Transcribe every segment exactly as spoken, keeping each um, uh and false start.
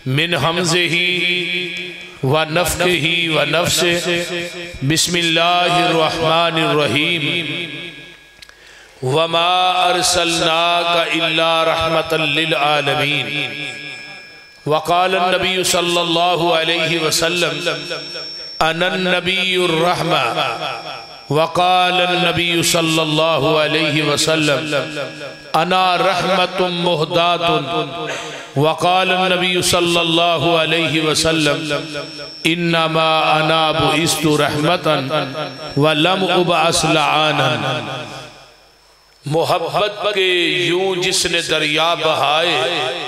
من حمزه ونفخه ونفسه بسم اللہ الرحمن الرحیم وما ارسلناک الا رحمتا للعالمین وقال النبی صلی اللہ علیہ وسلم انا النبی الرحمہ وقال النبی صلی اللہ علیہ وسلم انا رحمت مہدات وقال النبی صلی اللہ علیہ وسلم انما انا بعثت رحمتا ولم ابعث لعانا۔ محبت کے یوں جس نے دریا بہائے،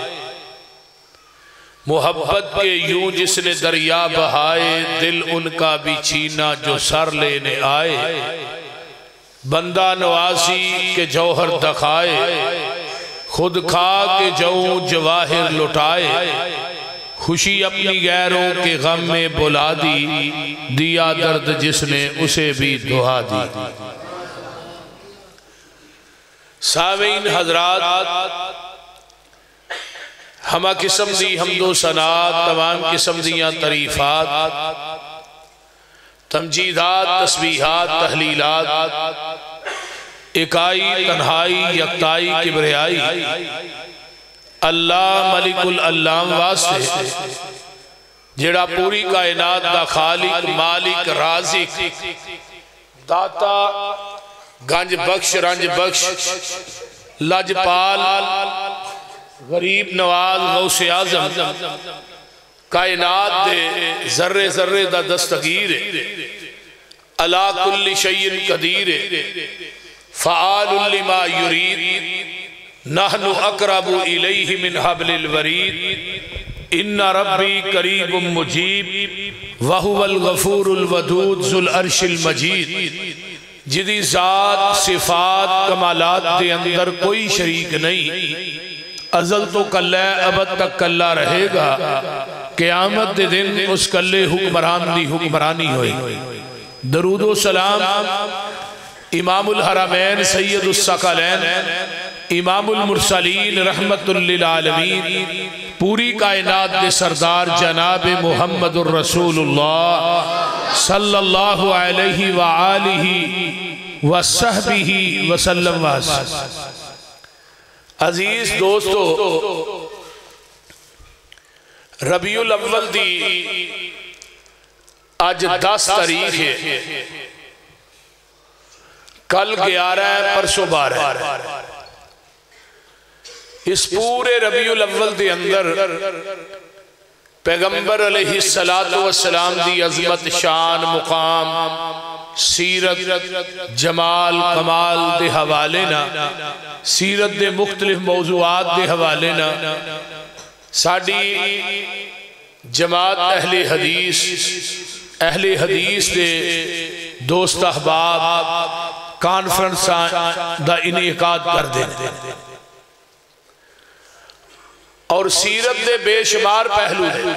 محبت کے یوں جس نے دریا بہائے، دل ان کا بھی چھینا جو سر لینے آئے، بندہ نوازی کے جوہر دکھائے، خود کھا کے جو جواہر لٹائے، خوشی اپنی غیروں کے غم میں بلا دی، دیا درد جس نے اسے بھی دعا دی۔ سامعین حضرات، ہمہ قسم دی حمد و ثنا، تمام قسم دیاں تعریفات، تمجیدات، تسبیحات، تحلیلات، اکائی، تنہائی، یکتائی، کبریائی اللہ ملک العلام واسطے جڑا پوری کائنات دا خالق، مالک، رازق، داتا، گنج بخش، رنج بخش، لجپال، غریب نواز، غوث اعظم، کائنات دے ذرے ذرے دا دستگیر علا کل شیء قدیر فعال لما یرید نحن اقرب الیہ من حبل الورید ان ربی قریب مجیب وہو الغفور الودود ذو العرش المجید۔ جدی ذات، صفات، کمالات دے اندر کوئی شریک نہیں، ازل تو کلہ ابد تک کلہ رہے گا، قیامت دے دن اس کلے حکمران دی حکمرانی ہوئی۔ درود و سلام امام الحرمین سید الثقلین امام المرسلین رحمت للعالمین پوری کائنات دے سردار جناب محمد الرسول اللہ صلی اللہ علیہ وآلہ وصحبہ وسلم واسلم۔ عزیز دوستو، ربیع الاول دی آج دس تاریخ ہے، کل گیارہ ہے، پرسو بارہ ہے۔ اس پورے ربیع الاول دے اندر پیغمبر علیہ السلام دی عظمت، شان، مقام، سیرت، جمال، کمال دے حوالے نا، سیرت دے مختلف موضوعات دے حوالے نا، ساڑی جماعت اہل حدیث اہل حدیث دے دوست احباب کانفرنس دا انعقاد کر دیں اور سیرت دے بے شمار پہلو دے،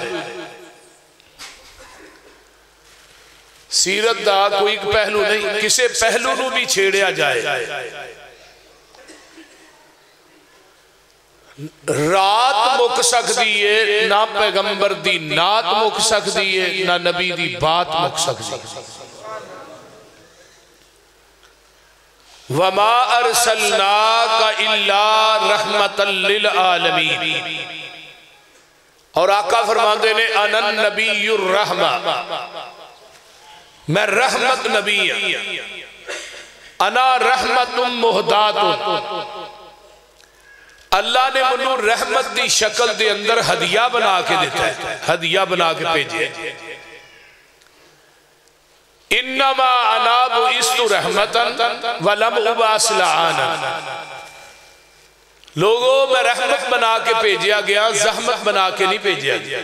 سیرت دا کوئی پہلو نہیں، کسے پہلو نو بھی چھیڑیا جائے۔ رات مک سکتی ہے، نہ پیغمبر دی نات مک سکتی ہے، نہ نبی دی بات مک سکتی ہے۔ وَمَا أَرْسَلْنَاكَ إِلَّا رَحْمَةً لِلْعَالَمِينَ۔ اور آقا فرماندے نے انا النبی الرحمہ، میں رحمت نبی ہوں، انا رحمت مہدات۔ اللہ نے منو رحمت دی شکل دے اندر ہدیہ بنا کے دیتا ہے، ہدیہ بنا کے بھیجے۔ انما انا بعثت رحمتا ولم ابعث لعانا۔ لوگوں میں رحمت بنا کے بھیجیا گیا، زحمت بنا کے نہیں بھیجیا گیا۔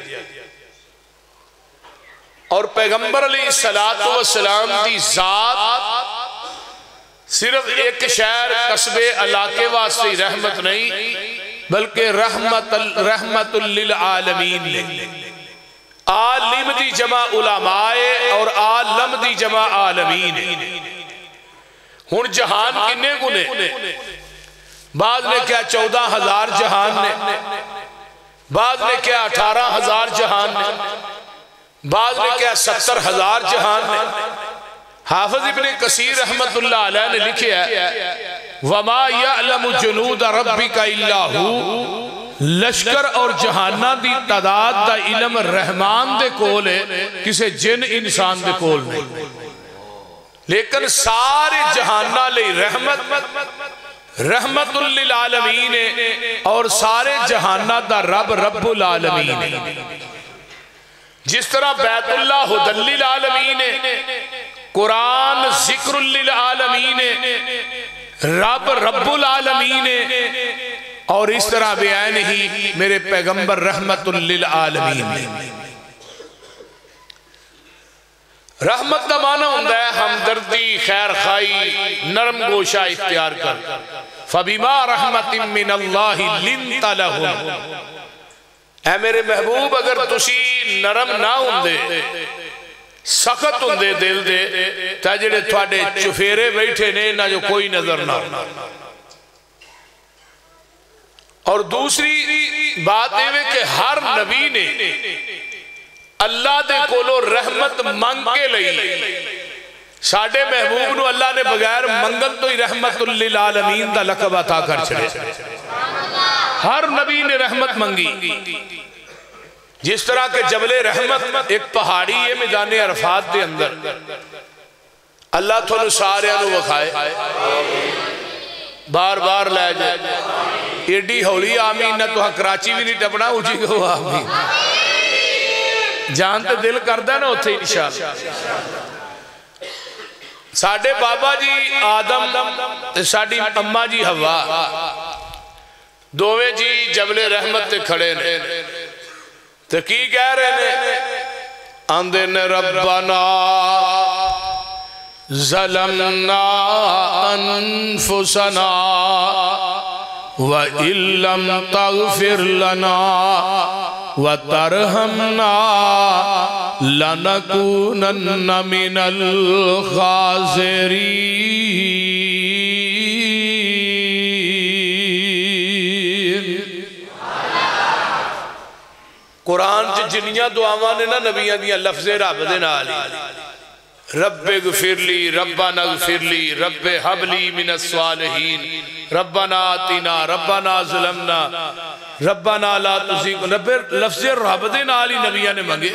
اور پیغمبر علیہ السلام دی ذات صرف ایک شہر قصبے علاقے واسطے رحمت نہیں بلکہ رحمت رحمت للعالمین نے۔ عالم دی جمع علماء اور عالم دی جمع عالمین۔ ہن جہان کنے گنے، بعض نے کیا چودہ ہزار جہان نے، بعض نے کیا اٹھارہ ہزار جہان نے، بعض نے کیا ستر ہزار جہان نے۔ حافظ ابن کثیر رحمت اللہ علیہ نے لکھا ہے وَمَا يَعْلَمُ جُنُودَ رَبِّكَ إِلَّا هُ، لشکر اور جہانہ دی تعداد دا علم رحمان دے کول ہے، کسے جن انسان دے کول نہیں، لیکن سارے جہانہ لئی رحمت رحمت للعالمین ہے، اور سارے جہانہ دا رب رب العالمین ہے۔ جس طرح بیت اللہ ہدی للعالمین ہے، قرآن ذکر للعالمین ہے، رب رب العالمین ہے، اور اس طرح بیان ہی میرے پیغمبر رحمت للعالمین ہے۔ رحمت دا معنی ہوندہ ہے ہمدردی، خیر خائی، نرم گوشہ اختیار کر۔ فَبِمَا رَحْمَةٍ مِّنَ اللَّهِ لِنْتَ لَهُمْ، اے میرے محبوب اگر تسی نرم نہ ہوندے، سخت ہوندے دل دے، تا جڑے تھوڑے چفیرے بیٹھے نے نہ جو کوئی نظر نہ ہو۔ اور دوسری بات یہ کہ ہر نبی نے اللہ دے کولو رحمت مانگ کے لئی، ساڑھے محبوب نو اللہ نے بغیر منگل تو ہی رحمت للعالمین دا لقب عطا کر چھڑے۔ ہر نبی نے رحمت منگی، جس طرح کہ جبل رحمت ایک پہاڑی ہے میدان عرفات دے اندر، اللہ تھوڑے سارے انو وکھائے، بار بار لے جائے، ایڈی ہولی آمین نہ تو ہاں کراچی بھی نہیں ٹپنا، اچھی کو آمین جانتے دل کردہ نا اتھے انشاءاللہ۔ ساڑھے بابا جی آدم، ساڑھی اممہ جی ہوا، دوویں جی جبل رحمت تے کھڑے نے، تو کی کہہ رہے نے؟ آندے نے ربنا ظلمنا انفسنا وَإِن لَّمْ تَغْفِرْ لَنَا وَتَرْحَمْنَا لَنَكُونَنَّ مِنَ الْخَاسِرِينَ۔ قرآن جنیاں دعاواں نے نا نبیاں دیاں لفظ رب دے نال رب اغفر لی، ربنا اغفر لی، رب حب لی من الصالحین، ربنا آتنا، ربنا ظلمنا، ربنا لا تزغ، رب لفظ رب دے نال ہی نبیاں نے منگے،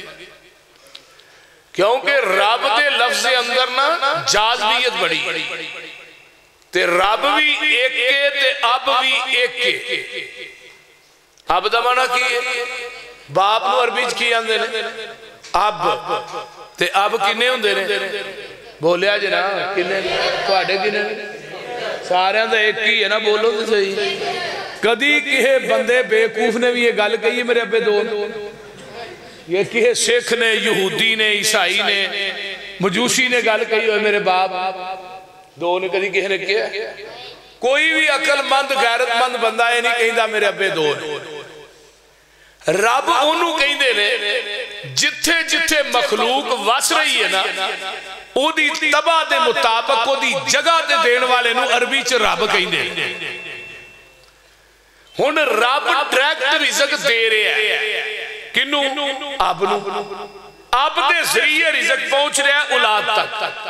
کیونکہ رب دے لفظ اندر نا جازمیت بڑی، تے رب بھی ایک کے تے اب بھی ایک کے۔ اب دا معنی کی باپ نو عربی چ کی آندے نے اب، تے اب کنے ہوندے نے؟ بولیا جنا کنے تواڈے کنے؟ سارے دا ایک ہی ہے نا، بولو تو صحیح۔ کدی کہے بندے بیوقوف نے بھی یہ گل کہی ہے میرے ابے دو، یہ کہے سکھ نے، یہودی نے، عیسائی نے، مجوسی نے گل کہی ہوئے میرے باپ دو نے، کدی کہے نے کیا؟ کوئی بھی عقل مند غیرت مند بندہ ہے نہیں کہیں دا میرے ابے دو نے۔ رب انہوں کہیں دے لے جتھے جتھے مخلوق وس رہی ہے نا، او دی تباہ دے مطابق او دی جگہ دے دین والے نو عربی چ رب کہیں دے۔ ہن رب ڈائریکٹ رزق دے رہے ہیں کنوں؟ اب نو، اب دے ذریعے رزق پہنچ رہا ہے اولاد تک۔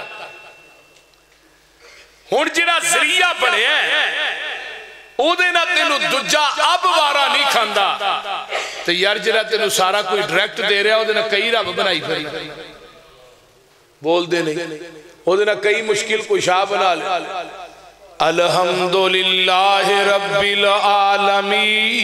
ہن جڑا ذریعہ بنے ہیں او دے نہ تینو دجا اب وارا نہیں کھاندا، تو یار جڑا تینو سارا کوئی ڈائریکٹ دے رہا ہے او دے نہ کئی رب بنائی پھر بول دے نہیں، او دے نہ کئی مشکل کوئی شاہ بنا لے۔ الحمدللہ رب العالمین،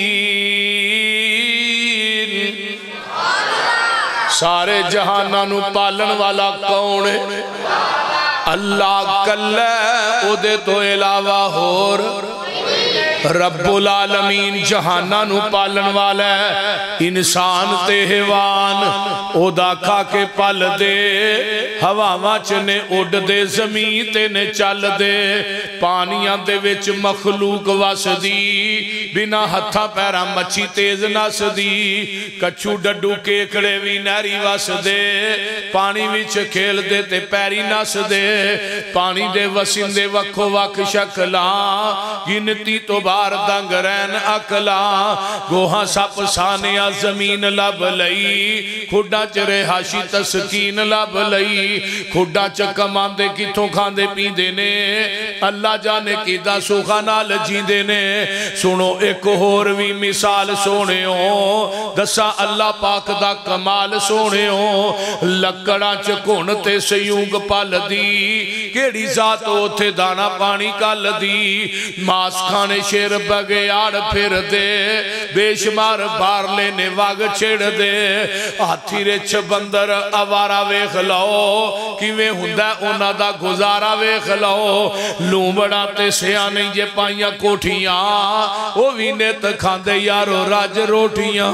سارے جہانہ نو پالن والا کون ہے؟ اللہ کلہ، او دے تو علاوہ ہور رب العالمین جہانہ نو پالن والا ہے۔ انسان تے حیوان او دا کھا کے پال دے، ہواواں چنے اڑ دے، زمین تے نے چل دے، پانیاں دے وچ مخلوق وس دی، بنا ہتھا پیرا مچھی تیز نس دی، کچھو ڈڈو کیکڑے وی نہری وس دے، پانی وچ کھیل دے تے پیری نس دے، پانی دے وسین دے وکھو وک شکلاں گنتی تو با انگار دنگ رین اکلا گوہاں سپ سانیا زمین لب لئی کھوڑا چ رہاشی تسکین لب لئی کھوڑا چ کماندے کتوں کھاندے پیندے نے اللہ جانے کی دا سوخا نال جیندے نے سنو ایک اور بھی مثال سونے ہو دسا اللہ پاک دا کمال سونے ہو لکڑا چکونتے سیونگ پال دی کیڑی ذات ہوتے دانا پانی کال دی ماس کھانے شیر بگیار پھر دے بے شمار بار لینے واگ چھڑ دے آتھی رچ بندر آوارا ویخ لاؤ کیویں ہندہ اونا دا گزارا ویخ لاؤ لوں بڑاتے سیانے یہ پائیاں کوٹھیاں وہ وینے تکھاندے یارو راج روٹیاں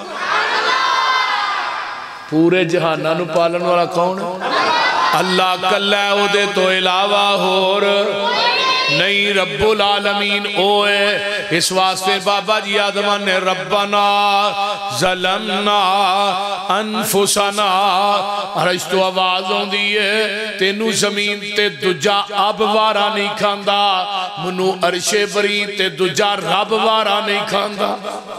پورے جہانہ نو پالن والا کون ہے اللہ کلہ او دے تو علاوہ ہور نہیں رب العالمین اوے اس واسطے بابا جی آدمان نے ربنا ظلمنا انفسنا عرش تو آوازوں دیئے تینو زمین تے دجا اب وارا نہیں کھاندا منو عرش بری تے دجا رب وارا نہیں کھاندا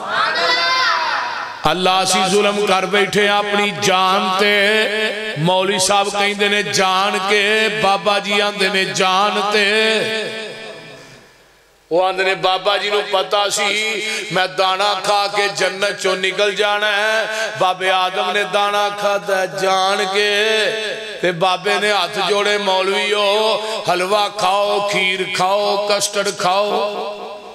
اللہ سی ظلم کر بیٹھے اپنی جان تے مولی صاحب کہیں دینے جان کے بابا جی آن دینے جان تے وہ آن دینے بابا جی نو پتا سی میں دانا کھا کے جنت چو نکل جانا ہے بابے آدم نے دانا کھا دا جان کے تے بابے نے ہاتھ جوڑے مولوی ہو حلوہ کھاؤ کھیر کھاؤ کسٹر کھاؤ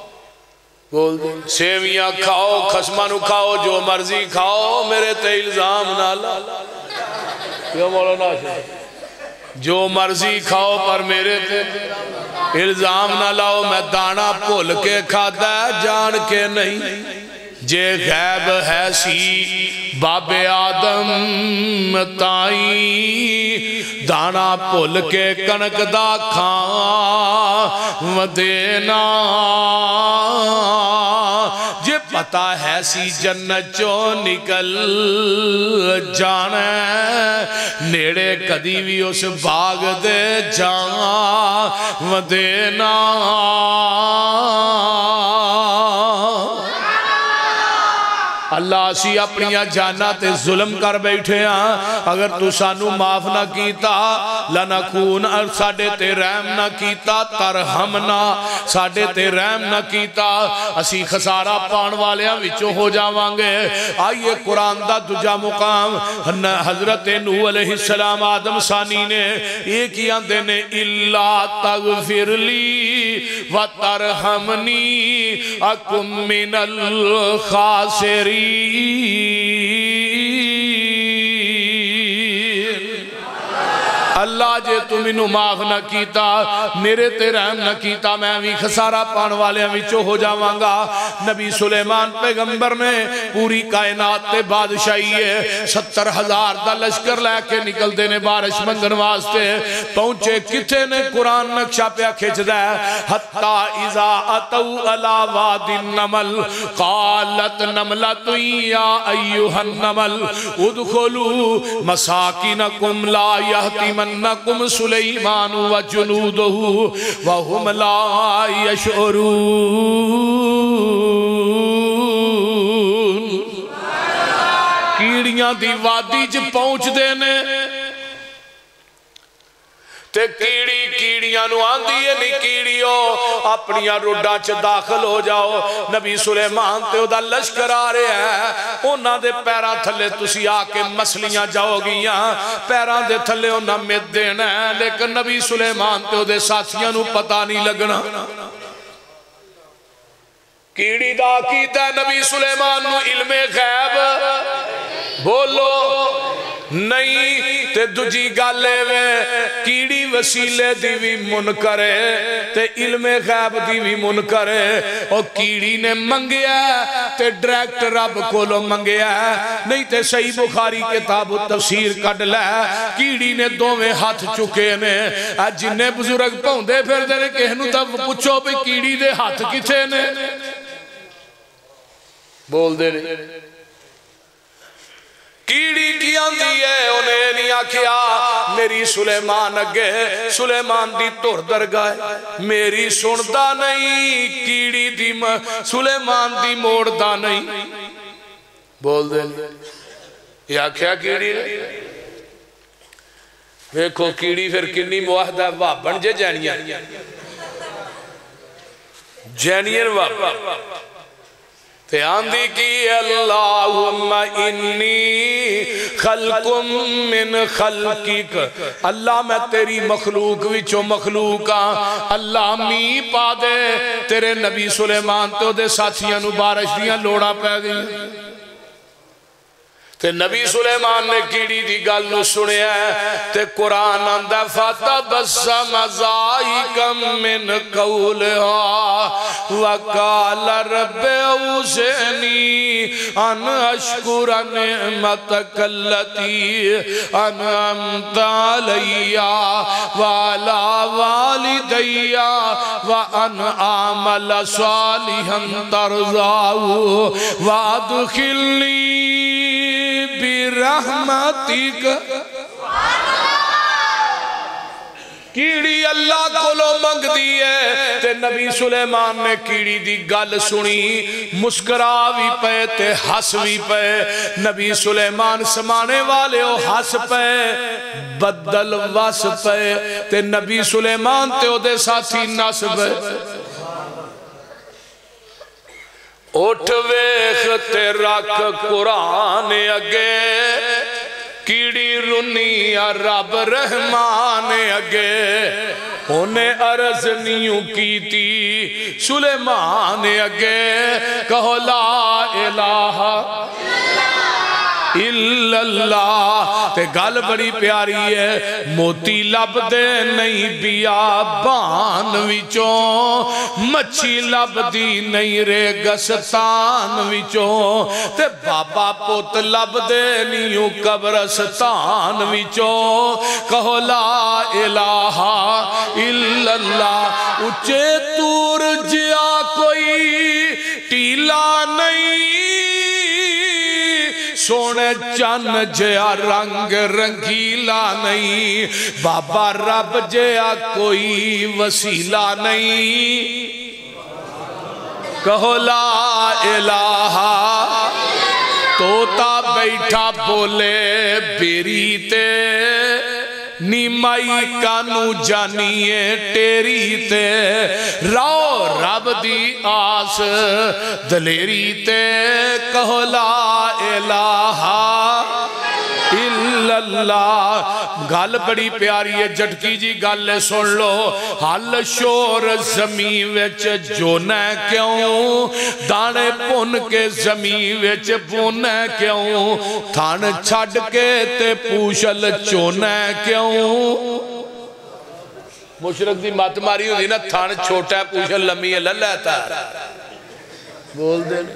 سیویاں کھاؤ خسمانو کھاؤ جو مرضی کھاؤ میرے تے الزام نہ لا کیوں مولانا جو مرضی کھاؤ پر میرے تے الزام نہ لاؤ میں دانا پھول کے کھاتا ہے جان کے نہیں جے غیب ہے سی باب آدم تائی دانا پھول کے کنک دا کھان ودینا جے پتا ہے سی جنت چو نکل جانا نیڑے کدی بھی اس باغ دے جان ودینا اللہ سی اپنیاں جانا تے ظلم کر بیٹھے ہیں اگر تو سانو معاف نہ کیتا لنکون ساڑے تے رحم نہ کیتا ترہمنا ساڑے تے رحم نہ کیتا اسی خسارہ پان والیاں وچو ہو جاوانگے آئیے قرآن دا دجا مقام حضرت نوح علیہ السلام آدم ثانی نے ایک ہی اندے نے اللہ تغفر لی و ترہمنی اکم من الخاسری اللہ جے تم انہوں معاف نہ کیتا میرے تے رحم نہ کیتا میں بھی خسارہ پان والے ہمیں چو ہو جاوانگا نبی سلیمان پیغمبر نے پوری کائنات تے بادشاہی ہے ستر ہزار دا لشکر لے کے نکل دینے بارش منگن واسطے پہنچے کتے نے قرآن نقشہ پہ کھچ دے حتی اذا اتو علا واد النمل قالت نملت یا ایوہ النمل ادخلو مساکنکم لا یحتمن انکم سلیمان و جنودہو وہم لا یشعرون کیڑیاں دی وادی جب پہنچ دینے تے کیڑی کیڑیاں نو آن دیئے نہیں کیڑیوں اپنیاں روڈا چھ داخل ہو جاؤ نبی سلیمان تے او دا لشکر آ رہے ہیں اونا دے پیرا تھلے تسی آکے مسلیاں جاؤ گیاں پیرا دے تھلے اونا مت دینا ہے لیکن نبی سلیمان تے او دے ساتھیاں نو پتا نہیں لگنا کیڑی دا کیتا ہے نبی سلیمان نو علم غیب بولو نہیں تے دجی گالے وے کیڑی وسیلے دی بھی منکرے تے علم غیب دی بھی منکرے اور کیڑی نے منگیا تے ڈریکٹ رب کو لو منگیا نہیں تے صحیح بخاری کتاب و تفسیر کٹ لے کیڑی نے دوویں ہاتھ چکے نے جنہیں بزرگ پہندے پھر دینے کہنو تب پوچھو بھی کیڑی دے ہاتھ کتے نے بول دے نہیں کیڑی کی آندی ہے انہیں نہیں آکھیا میری سلیمان اگے سلیمان دی تور درگاہ میری سندا نہیں کیڑی دی سلیمان دی موڑدا نہیں بول دے یہ آکھیا کیڑی ویکھو کیڑی پھر کنی موحدہ وابن جے جینیاں جینیاں وابن تے آندھی کی اللہم انی خلق من خلقک اللہ میں تیری مخلوق وچو مخلوق ہاں اللہ می پا دے تیرے نبی سلیمان تو دے ساتھیاں نو بارش دیاں لوڑا پہ گئی تے نبی سلیمان نے کیڑی دی گل نو سنیا ہے تے قرآن آندہ فَتَبَسَّمَ ضَاحِكًا مِّن قَوْلِهَا وَقَالَ رَبِّ أَوْزِعْنِي أَنْ أَشْكُرَ نِعْمَتَكَ الَّتِي أَنْعَمْتَ عَلَيَّ وَعَلَى وَالِدَيَّ وَأَنْ أَعْمَلَ صَالِحًا تَرْضَاهُ وَأَدْخِلْنِي برحمتک کیڑی اللہ کو لو منگ دیئے تے نبی سلیمان نے کیڑی دی گل سنی مسکرا بھی پے تے ہس بھی پے نبی سلیمان سمانے والے ہو ہس پے بدل وس پے تے نبی سلیمان تے او دے ساتھی نس پے اٹھ ویخ تے رکھ قرآن اگے کیڑی رنی رب رحمان اگے انہیں عرض نیوں کی تھی سلیمان اگے کہو لا الہ الا اللہ تے گل بڑی پیاری ہے موتی لب دے نہیں بیابان وچوں مچھی لب دی نہیں ریگستان وچوں تے بابا پوت لب دے نیوں قبرستان وچوں کہو لا الہ الا اللہ اچھے تور جیا کوئی ٹیلا نہیں سونے چن جیا رنگ رنگیلا نہیں بابا رب جیا کوئی وسیلہ نہیں کہو لا الہ توتا بیٹھا بولے بیری تے نیمائی کانو جانیے ٹیری تے راو رب دی آس دلیری تے کہو لا الہ الا اللہ گل بڑی پیاری ہے جھٹکی جی گل سن لو حل شور زمین وچ جونا کیوں دانے پن کے زمین وچ بونا کیوں تھان چھڑ کے تے پوشل چونا کیوں مشرق دی مات ماری ہوئی نا تھان چھوٹا ہے پوشل لمی ہے للیتا بول دے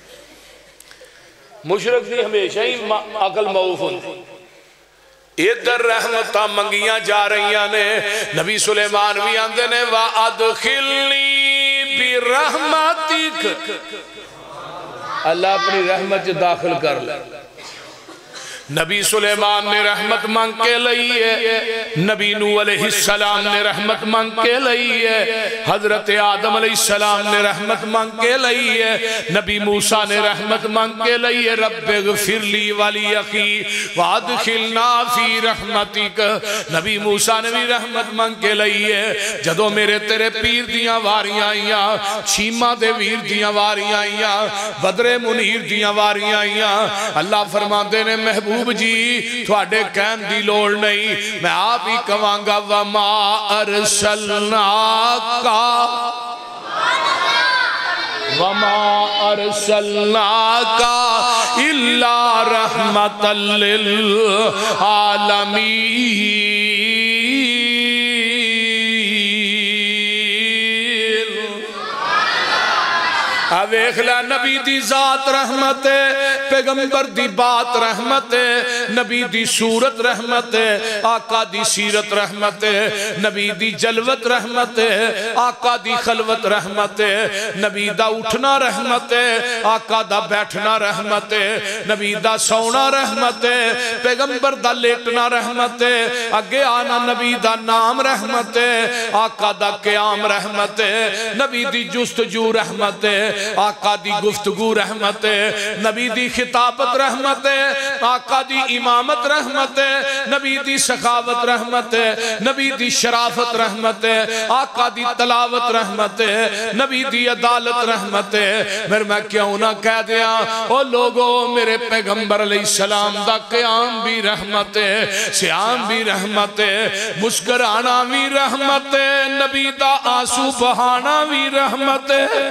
مشرق دی ہمیشہ ہی عقل معوف ہوئی ادھر رحمتہ منگیاں جا رہیاں نے نبی سلیمان بھی آندے نے وَأَدْخِلْنِي بِرَحْمَتِكَ اللہ اپنی رحمت داخل کر لے نبی سلیمان نے رحمت مانگ کے لئی ہے نبی نوح علیہ السلام نے رحمت مانگ کے لئی ہے حضرت آدم علیہ السلام نے رحمت مانگ کے لئی ہے نبی موسیٰ نے رحمت مانگ کے لئی ہے رب اغفر لی ولی اخی وادخلنا فی رحمتک نبی موسیٰ نے بھی رحمت مانگ کے لئی ہے جدو میرے تیرے پیر دیاں واریاں آئیاں چھیمہ دے ویر دیاں واریاں آئیاں بدر منیر دیاں واریاں آئیاں اللہ فرمان دے نے محبوب محبوب جی تھوڑے کہن دی لوڑ نہیں میں آپ ہی کہاں وما ارسلناک وما ارسلناک الا رحمتا للعالمین ویکھ لے نبی دی ذات رحمت ہے پیغمبر دی بات رحمت ہے، نبی دی صورت رحمت ہے، آقا دی سیرت رحمت ہے، نبی دی جلوت رحمت ہے، آقا دی خلوت رحمت ہے، نبی دا اٹھنا رحمت ہے، آقا دا بیٹھنا رحمت ہے، نبی دا سونا رحمت ہے، پیغمبر دا لیٹنا رحمت ہے، اگے آنا نبی دا نام رحمت ہے، آقا دا قیام رحمت ہے، نبی دی جستجو رحمت ہے، آقا دی گفتگو رحمت ہے، نبی دی خطابت رحمت ہے، آقا دی امامت رحمت ہے، نبی دی سخاوت رحمت ہے، نبی دی شرافت رحمت ہے، آقا دی تلاوت رحمت ہے، نبی دی عدالت رحمت ہے۔ پھر میں کیوں نہ کہہ دیا او لوگو میرے پیغمبر علیہ السلام دا قیام بھی رحمت ہے، سیام بھی رحمت ہے، مسکرانا بھی رحمت ہے، نبی دا آنسو بہانا بھی رحمت ہے۔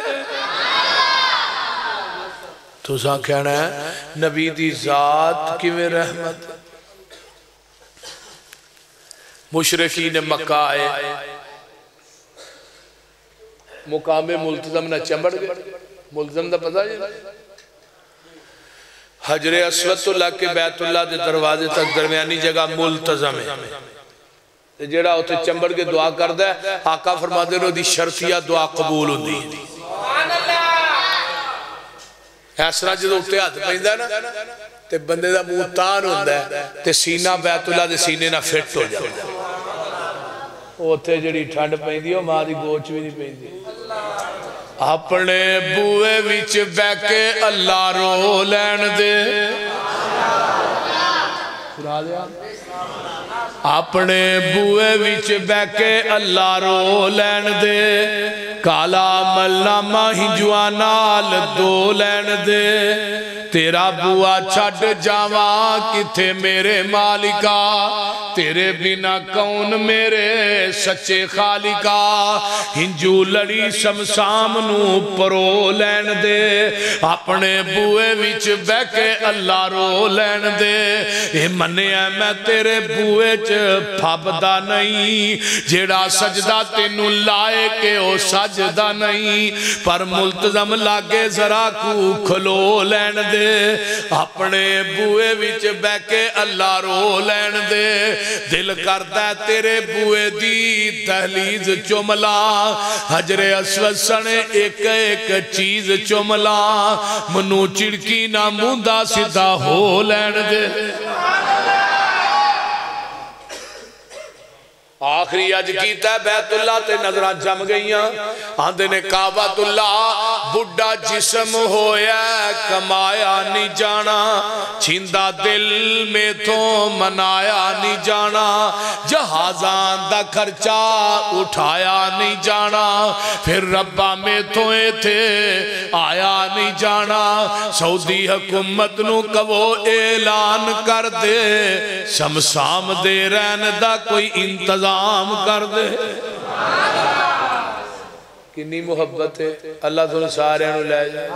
تو سا کہنا ہے نبی دی ذات کی میں رحمت ہے۔ مشرقین مکہ آئے، مقام ملتزم نہ چمبڑ گئے، ملتزم دا پتہ ہے حجر اسود اللہ کے بیت اللہ دے دروازے تک درمیانی جگہ ملتزم ہے، جیڑا ہوتے چمبڑ کے دعا کردہ ہے، آقا فرما دے رو دی شرطیہ دعا قبول ہوں دی ایسنا جدو اٹھتے ہاتھ پہندہ ہے نا تے بندے دا موتان ہوں ہے تے سینہ بیت اللہ دے سینے نہ فٹ ہو جائے اوتے جڑی ٹھنڈ پہندی ہو ماں دی گوچ بھی نہیں پہندی اپنے بوئے وچ بیکے اللہ رو لین دے سنا دیا اپنے بوئے وچ بیکے اللہ رو لین دے کالا ملنا ماہی جوانال دو لین دے تیرا بوا چھڑ جاواں کتھے میرے مالکا تیرے بنا کون میرے سچے خالقا ہنجو لڑی شمسام نو پرو لین دے اپنے بوئے وچ بیکے اللہ رو لین دے اے منے ہے میں تیرے بوئے چ پھابدہ نہیں جیڑا سجدہ تینو لائے کہ او سجدہ نہیں پر ملتزم لاگے ذرا کو کھلو لین دے اپنے بوئے وچ بیکے اللہ رو لین دے دل کردہ تیرے بوئے دی تحلیز چملا حجر اسود سنے ایک ایک چیز چملا منو چڑکی نہ موندہ سدھا ہو لین دے آخری اج کیتا ہے بیت اللہ تے نظران جم گئیاں آندے نے کعبۃ اللہ بڑھا جسم ہویا کمایا نہیں جانا چھندہ دل میں تو منایا نہیں جانا جہازان دا خرچہ اٹھایا نہیں جانا پھر ربا میں تو تھے آیا نہیں جانا سعودی حکومت نو کبو اعلان کر دے شمسام دے رہن دا کوئی انتظام کر دے کنی محبت ہے اللہ تو سارے انہوں لے جائے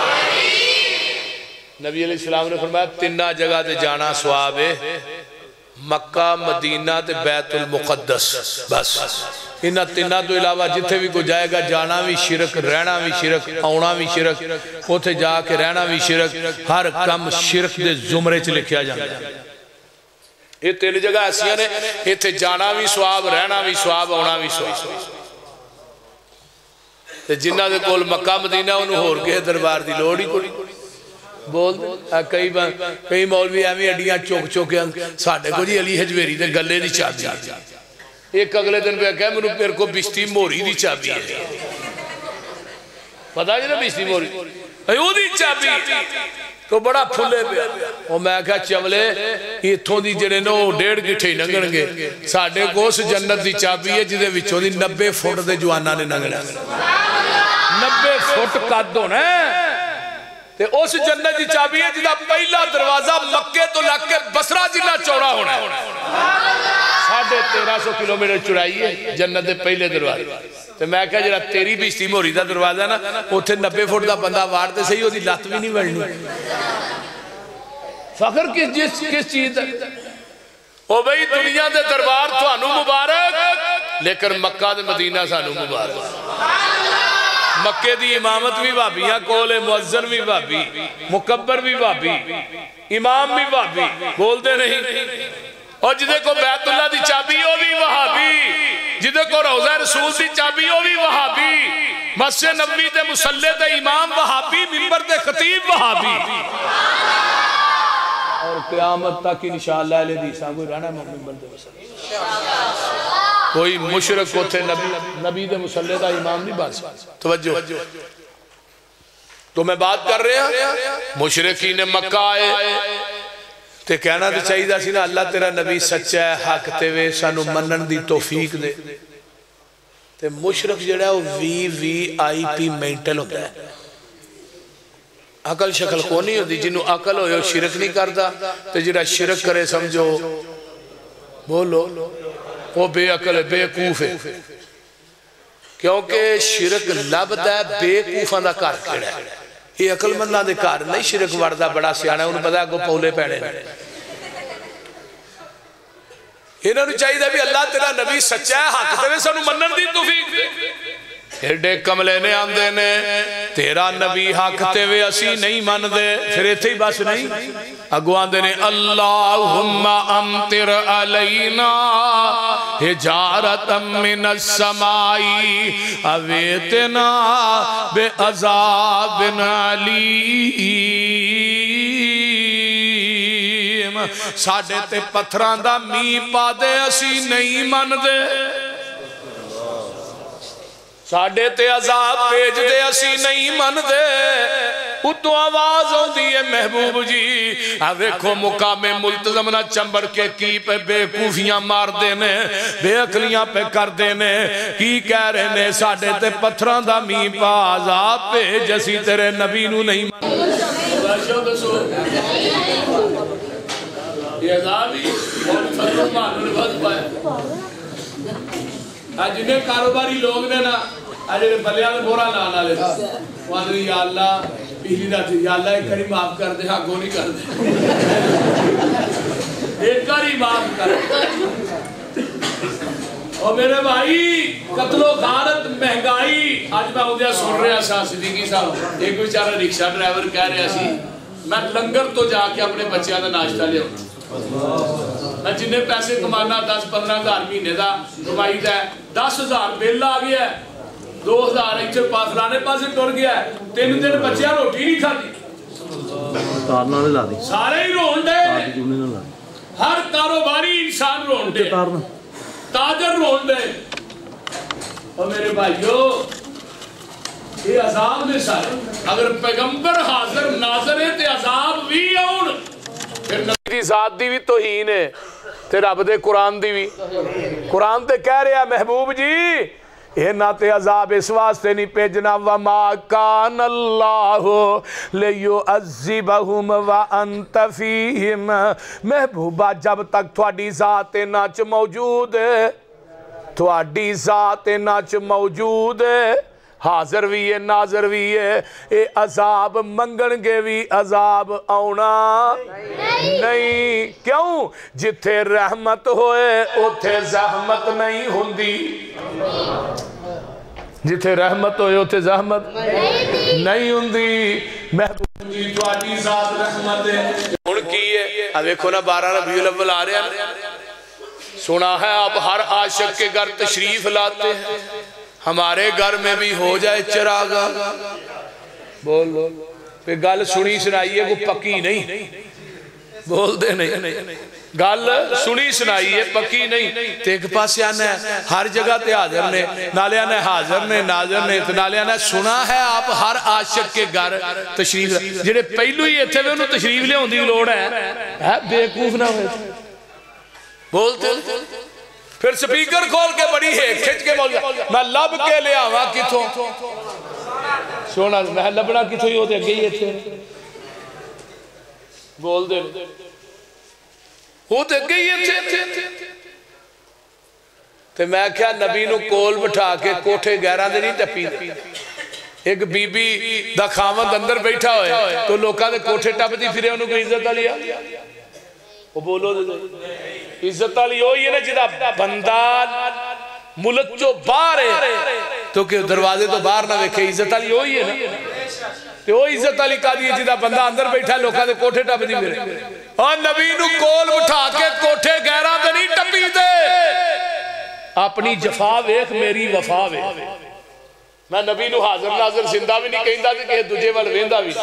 نبی علیہ السلام نے فرمایا تنہ جگہ دے جانا سواب ہے مکہ مدینہ تے بیت المقدس بس انہ تنہ تو علاوہ جتھے بھی کو جائے گا جانا بھی شرک رہنا بھی شرک آنا بھی شرک ہوتے جا کے رہنا بھی شرک ہر کم شرک دے زمرے چ لکھیا جانا یہ تین جگہ ایسی ہیں یہ تھے جانا بھی سواب رہنا بھی سواب آنا بھی سواب جنہ دے کول مکہ مدینہ انہوں ہور کے دربار دی لوڑی کوئی بول دے کئی کئی مولوی ایمی اڈیاں چوک چوکے ساڑھے کو جی علی حجویری دے گلے دی چابی ایک اگلے دن پہ کہا منو پیر کو بشتی موری دی چابی ہے پتا جی نا بشتی موری ایو دی چابی تو بڑا پھلے پہ اور میں کہا چولے یہ تھوں دی جڑے نو ڈیڑھ گٹھے ہی نگن گے ساڑھے کو اس جنت دی چابی ہے جدے وچوں دی نبے فوٹ دے جوانا نے نگن نبے فوٹ قد ہونا ہے تے اس جنت دی چابی ہے جدہ پہلا دروازہ مکے تو لگ کے بسرہ جنہ چوڑا ہونا ہے ساڑھے تیرہ سو کلومیٹر چڑائی ہے جنت دے پہلے دروازہ تو میں کہا جڑا تیری بشتی موری دا دروازہ نا اتھے نبے فٹ دا بندہ وارتے سے ہی ہو دی لات بھی نہیں بڑھنی فخر کس جس کس چیز ہے او بھئی دنیا دے دربار تو انو مبارک لیکن مکہ دے مدینہ سانو مبارک مکے دی امامت بھی بھابیاں کولے، مؤذن بھی بھابی، مکبر بھی بھابی، امام بھی بھابی، بول دے نہیں۔ اور جدے کو بیت اللہ دی چابی ہو بھی وہابی، جدے کو روضہ رسول دی چابی ہو بھی وہابی، مسجد نبوی دے مصلی دے امام وہابی، منبر دے خطیب وہابی، اور قیامت تک انشاءاللہ علیہ دیساں کوئی رہنا ہے منبر دے مصلی، کوئی مشرک کو تھے نبی دے مصلی دا امام نہیں بات۔ توجہ تو میں بات کر رہے ہیں مشرکین مکہ آئے تے کہنا تے چاہیے دا سی نا اللہ تیرا نبی سچا ہے، حق تے وے سانو منن دی توفیق دے، تے مشرک جڑا ہے وہ وی وی آئی پی مینٹل ہوتا ہے، عقل شکل کو نہیں ہوتی، جنہوں عقل ہوئے شرک نہیں کرتا، تے جڑا شرک کرے سمجھو بولو وہ بے عقل ہے، بے کوف ہے، کیونکہ شرک لبدا ہے بے کوفاں دا کار کھڑا ہے، یہ عقل منداں دے کار نہیں شرک وردہ بڑا سیانا ہے، انہوں پتا ہے کو پولے پیڑے انہوں نے چاہیے بھی اللہ تیرا نبی سچا ہے، حق تے سانو منن دی توفیق، ایڈے کملے نے آندے نے تیرا نبی حق تے وے اسی نہیں من دے، پھر ایتھے ہی بس نہیں اگو آندے نے اللہم امطر علینا حجارتا من السمائی اویتنا بے عذاب علیم، ساڑھے تے پتھران دا می پا دے اسی نہیں من دے، ساڑھے تے عذاب پیج دے اسی نہیں من دے، اتو آواز ہوں دیئے محبوب جی، آویکھو مقام ملتظم نہ چمبر کے کی پہ بے کوفیاں مار دینے، بے اکلیاں پہ کر دینے، کی کہہ رہے نے ساڑھے تے پتھران دا می پا عذاب پیج اسی تیرے نبی نو نہیں من دے، یہ عذابی اور فتح مانو نے بات پایا، جنہیں کاروباری لوگ نے نا اجھے بلیان بورا لانا لے تھا وہاں دے یا اللہ پہلی نہ تھی یا اللہ ایک کری معاف کر دے، ہاں گو نہیں کر دے، ایک کری معاف کر دے۔ اور میرے بھائی قتل و غارت مہنگائی آج میں ہوں دیا سن رہا سا صدیقی صاحب ایک بیچارہ رکشہ ڈرائیور کہہ رہا سی میں لنگر تو جا کے اپنے بچیاں دا ناشتہ لے ہوں، میں جنہیں پیسے کمانا دس پندرہ ہزار مہینے دا کمائی دا ہے، دس ہزار بل آ گیا ہے، دو ہزار ایچے پاسلانے پاسے ٹور گیا ہے، تین دن بچیاں روٹی نہیں کھاتی، سارے ہی رون دے، ہر کاروباری انسان رون دے، تاجر رون دے، اور میرے بھائیو یہ عذاب میں سارے اگر پیغمبر حاضر ناظر ہے تے عذاب بھی آؤن، پھر نبی دی ذات دی بھی توہین ہے تے رب دے قرآن دی بھی، قرآن تے کہہ رہا محبوب جی یہ نہ تے عذاب اس واسطے نہیں پیجنا وَمَا كَانَ اللَّهُ لِيُعَذِّبَهُمْ وَأَنْتَ فِيهِمْ، محبوبہ جب تک تھوڑی ذات ناچ موجود ہے، تھوڑی ذات ناچ موجود ہے، حاضر بھی ہے ناظر بھی ہے، اے عذاب منگن گے بھی عذاب آونا نہیں، کیوں جتھے رحمت ہوئے اتھے زحمت نہیں ہوندی، جتھے رحمت ہوئے اتھے زحمت نہیں ہوندی، محبوب جی تواڈی ذات رحمت ہے ان کی ہے، اب دیکھو نا بارہ ربیع الاول آ رہے ہیں، سنا ہے اب ہر عاشق کے گھر تشریف لاتے ہیں، ہمارے گھر میں بھی ہو جائے چراغا، بول بول پہ گل سنی سنائیے وہ پکی نہیں، بول دے نہیں، گل سنی سنائیے پکی نہیں، تے ایک پاس آنا ہے ہر جگہ تے حاضر نے، نالے آنا ہے حاضر نے ناظر نے، نالے آنا ہے سنا ہے آپ ہر عاشق کے گھر تشریف، جنہیں پہلو ہی اتھے میں انہوں تشریف لے ہوندی لوڑ ہے، بے کوف نہ ہوئے، بولتے پھر سپیکر کھول کے بڑی ہے کھچ کے بول جائے میں لب کے لے آواں کتوں سونا میں لبنا کتوں ہی ہوتے گئی تھے بول دے ہوتے گئی تھے تو میں کیا نبی نو کول بٹھا کے کوٹھے گہران دے نہیں ٹپی ایک بی بی دا خامد اندر بیٹھا ہوئے تو لوکاں دے کوٹھے ٹپ دی پھرے انہوں کو عزت لیا وہ بولو دے عزت والی ہوئی ہے نا جدا بندہ ملک جو باہر ہے تو کہ دروازے تو باہر نہ ویکھے عزت والی وہی ہے نا تے وہ عزت والی قاضی ہے جدا بندہ اندر بیٹھا لوکاں دے کوٹھے ٹپ دی میرے اور نبی نو کول بٹھا کے کوٹھے گہرا تے نہیں ٹپی دے اپنی جفا ویکھ میری وفا ویکھ میں نبی نو حاضر ناظر زندہ بھی نہیں کہندا تے کہ دوجے ول ویندا بھی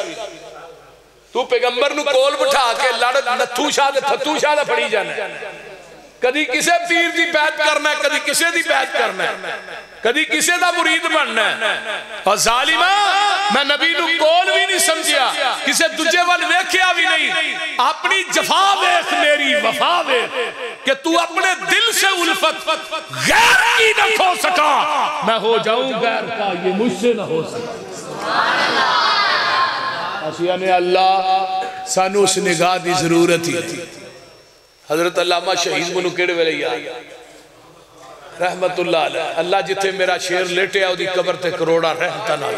تو پیغمبر نو کول بٹھا کے لڑ نتھو شاہ دے تھتو شاہ دے پڑی جانا کدی کسے پیر دی بیعت کرنا ہے کدی کسے دی بیعت کرنا ہے کدی کسے دا مرید بننا ہے اور ظالمہ میں نبی نو کول بھی نہیں سمجھیا کسے دجے وال ویکھیا بھی نہیں اپنی جفا ویکھ میری وفا ویکھ کہ تو اپنے دل سے الفت غیر کی نہ کھو سکا میں ہو جاؤں غیر کا یہ مجھ سے نہ ہو سکا سبحان اللہ اسیہ نے اللہ سانو اس نگاہ دی ضرورت ہی تھی حضرت علامہ شہید منو کیڑے ویلے یاد رحمت اللہ علیہ اللہ جتے میرا شیر لیٹے آؤ دی قبر تے کروڑا رحمتہ نہ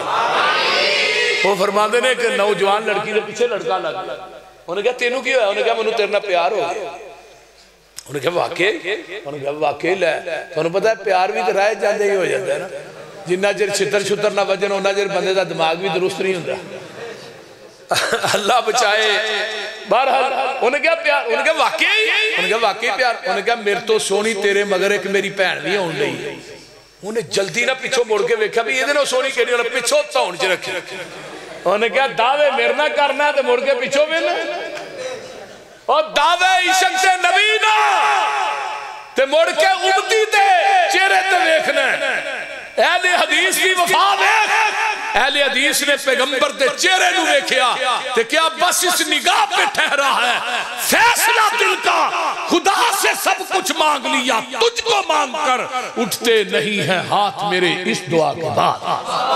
وہ فرما دینے کہ نوجوان لڑکی دے پیچھے لڑکا لگ انہوں نے کہا تینوں کیوں ہے انہوں نے کہا منو تیرنا پیار ہو گیا انہوں نے کہا واقعی انہوں نے کہا واقعی لے تو انہوں پتا ہے پیار بھی تو رائے جاندے ہی ہو جاتا ہے نا جنہ جر چھتر چھتر نہ وجن ہونا جر بندے دا دماغ بھی درست نہیں ہوتا اللہ بچائے بہرحال انہوں نے کہا پیار انہوں نے کہا واقعی انہوں نے کہا واقعی پیار انہوں نے کہا میرے تو سونی تیرے مگر ایک میری پہن بھی ہون لئی انہوں نے جلدی نہ پچھو موڑ کے ویکھا بھی یہ دنوں سونی کہنی انہوں نے پچھو تاؤن چ رکھے انہوں نے کہا دعوے میرے نہ کرنا ہے تو موڑ کے پچھو میں نہ اور دعوے عشق سے نبی نہ تے موڑ کے امتی تے چہرے تے ویکھنا اہل حدیث کی وفا ویکھ اہل حدیث نے پیغمبر دے چہرے نو ویکھیا تے کیا بس اس نگاہ پہ ٹھہرا ہے فیصلہ دل کا خدا سے سب کچھ مانگ لیا تجھ کو مانگ کر اٹھتے نہیں ہیں ہاتھ میرے اس دعا کے بعد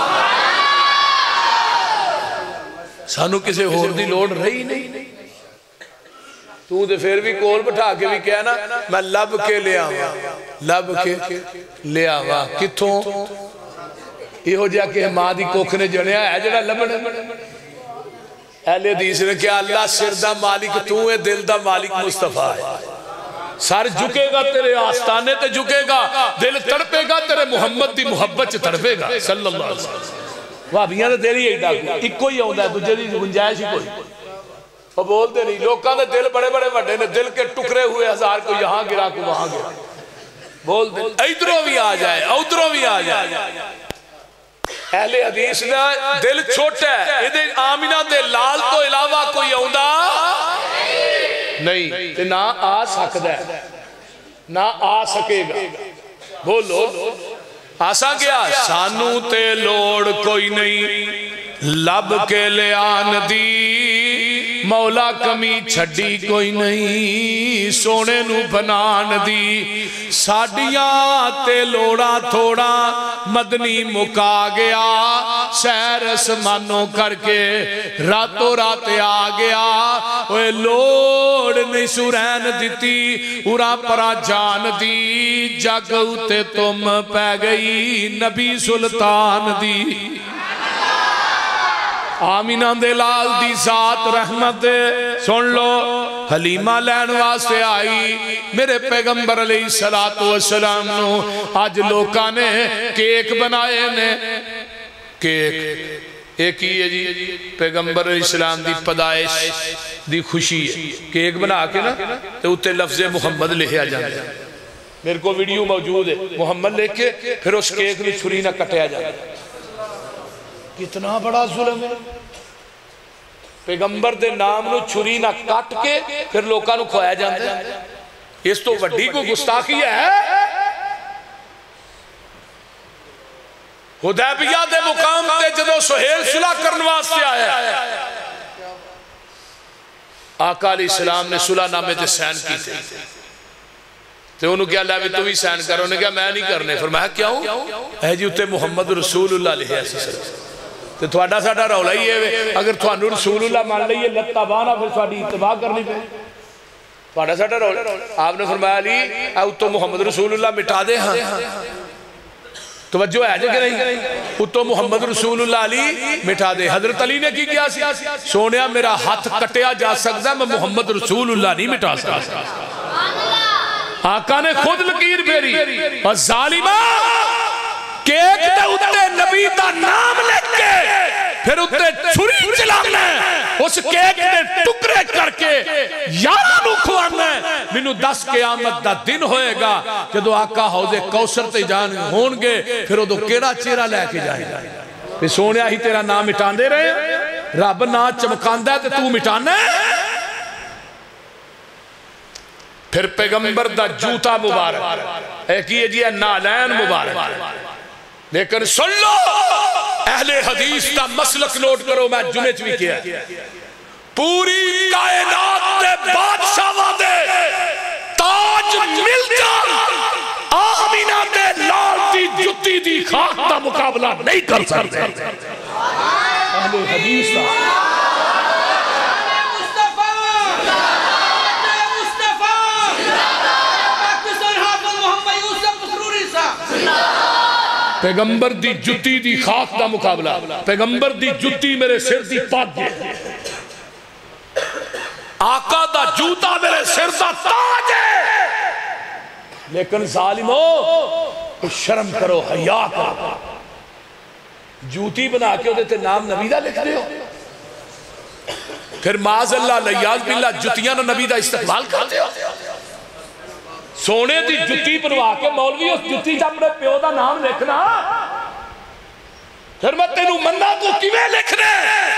سانو کسے ہور دی لوڑ رہی نہیں تو دے پھر بھی کول بٹھا کے بھی کہنا میں لب کے لے آواں لب کے لے آواں کتھوں یہ ہو جا کہ ماں دی کوکھ نے جنیا ہے جڑا لبن اہل حدیث نے کہا اللہ سر دا مالک تو ہے دل دا مالک مصطفیٰ ہے سر جھکے گا تیرے آستانے تے جھکے گا دل تڑپے گا تیرے محمد دی محبت چ تڑپے گا صلی اللہ علیہ وسلم وہابیاں دے دل ہی ایڈا ایک کوئی ہوندا ہے دوجے دی گنجائش ہی کوئی وہ بولتے نہیں لوکاں دے دل بڑے بڑے وڈے نے دل کے ٹکڑے ہوئے ہزار کو یہاں گرا کو وہاں گرا بول دے ادھروں بھی آ جائے ادھروں بھی آ جائے اہل حدیث دا دل چھوٹا ہے ادھے آمینہ دے لال تو علاوہ کوئی ہوندا نہیں تے نہ آ سکدا ہے نہ آ سکے گا بولو آسا گیا سانو تے لوڑ کوئی نہیں لب کے لے آن دی مولا کمی چھڑی کوئی نہیں سونے نو بنان دی ساڑیاں تے لوڑا تھوڑا مدنی مکا گیا سیر اسمانوں کر کے راتوں رات آ گیا اوے لوڑ نہیں سورین دیتی اورا پرا جان دی جگ اتے تم پہ گئی نبی سلطان دی آمینہ دے لال دی ذات رحمت سن لو حلیمہ لین واسطے آئی میرے پیغمبر علیہ السلام نو آج لوکاں نے کیک بنائے نے کیک ایک ہی ہے جی پیغمبر علیہ السلام دی پیدائش دی خوشی ہے کیک بنا کے نا تو اتے لفظ محمد لکھا جاتا ہے میرے کو ویڈیو موجود ہے محمد لکھ کے پھر اس کیک میں چھری نہ کٹیا جاتا ہے کتنا بڑا ظلم ہے پیغمبر دے نام نو چھری نہ کٹ کے پھر لوکاں نو کھوایا جاتا ہے اس تو وڈی کو گستاخی ہے حدیبیہ دے مقام تے جدو سہیل صلح کرن واسطے آیا آقا علیہ السلام نے صلح نامے تے سین کی تھے تو انہوں کیا اللہ بھی تو بھی سین کر انہوں نے کہا میں نہیں کرنے فرمایا کیوں اے جی اتے محمد رسول اللہ علیہ السلام تو تھوڑا ساڑھا رولا ہی ہے اگر تھوڑا رسول اللہ مان لئیے لتا بانا پھر تھوڑی اتباع کرنی پہ تھوڑا ساڑھا رولا آپ نے فرمایا علی اے تو محمد رسول اللہ مٹا دے ہاں توجہ ہے جا کہ نہیں اتو محمد رسول اللہ علی مٹا دے حضرت علی نے کی کیا سی سونیا میرا ہاتھ کٹیا جا سکتا میں محمد رسول اللہ نہیں مٹا سکتا آقا نے خود لکیر پھیری اور ظالمہ کیک دے اتے نبی دا نام لکھ کے پھر اتے چھری چلانا ہے، اس کیک دے ٹکرے کر کے یارہ نو کھوانا ہے۔ منو دس قیامت دا دن ہوئے گا جدو آقا حوض کوثر تے جان ہون گے، پھر ادو کیڑا چہرہ لے کے جائے گا؟ پھر سونیا ہی تیرا نام مٹان دے رہے ہیں، رب نا چمکاندہ ہے تے تو مٹانا ہے۔ پھر پیغمبر دا جوتا مبارک، ایک یہ جی ہے نالین مبارک۔ لیکن سن لو اہل حدیث دا مسلک نوٹ کرو، میں جمعہ چوی کیا پوری کائنات دے بادشاہ دے تاج مل جان آمینہ دے لال دی جتی دی خاک دا مقابلہ نہیں کر سکتے۔ اہل حدیث دا پیغمبر دی جتی دی خاک دا مقابلہ، پیغمبر دی جتی میرے سر دی پاک دے، آقا دا جوتا میرے سر دا تاج ہے۔ لیکن ظالمو شرم کرو، حیا کرو، جوتی بنا کے ہوتے تھے نام نبی دا لکھ دے ہو، پھر معاذ اللہ لیاذ باللہ جتیاں نو نبی دا استقبال کرتے ہو۔ سونے دی جتی بنوا کے مولوی اس جتی جب اپنے پیو دا نام لکھنا، پھر میں تینوں مننا تو کیویں لکھنے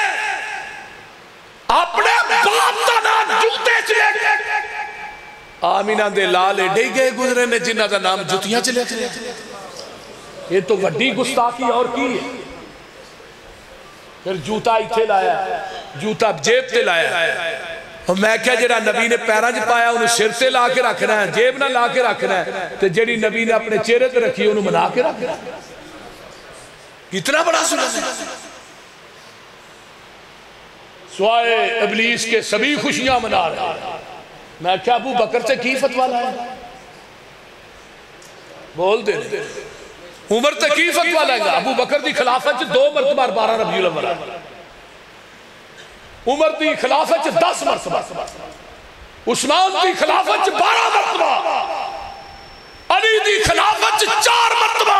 اپنے باپ دا نام جوتے چلے گئے۔ آمینہ دے لالے ڈے گئے گزرے نے جنہ دا نام جتیاں چلے گئے۔ یہ تو وڈی گستاخی اور کی ہے۔ پھر جوتا ایتھے لایا، جوتا جیب تے لایا، اور میں کیا جڑا نبی نے پیرہ جو پایا انہوں سر تے لا کے رکھنا ہے، جیب نہ لا کے رکھنا ہے، تو جڑی نبی نے اپنے چہرے تے رکھی انہوں منا کے رکھنا ہے۔ کتنا بڑا سنت ہے۔ سوائے ابلیس کے سبھی خوشیاں منا رہے ہیں۔ میں کیا ابو بکر سے کی فتوہ لائے بول دے عمر تے کی فتوہ لائے گا؟ ابو بکر دی خلافت دو مرتبہ بارہ ربیع الاول، عمر دی خلافت دس مرتبہ، عثمان دی خلافت بارہ مرتبہ، علی دی خلافت چار مرتبہ،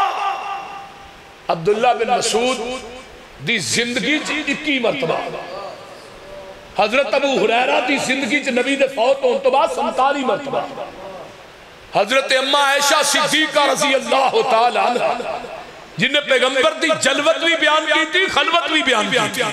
عبداللہ بن مسعود دی زندگی اکی مرتبہ، حضرت ابو ہریرہ دی زندگی چ نبی دے فوت ہون تو بعد سنتالی مرتبہ، حضرت اماں عائشہ صدیقہ رضی اللہ تعالی عنہ جن نے پیغمبر دی جلوت بھی بیان کی تھی، خلوت بھی بیان کی تھی،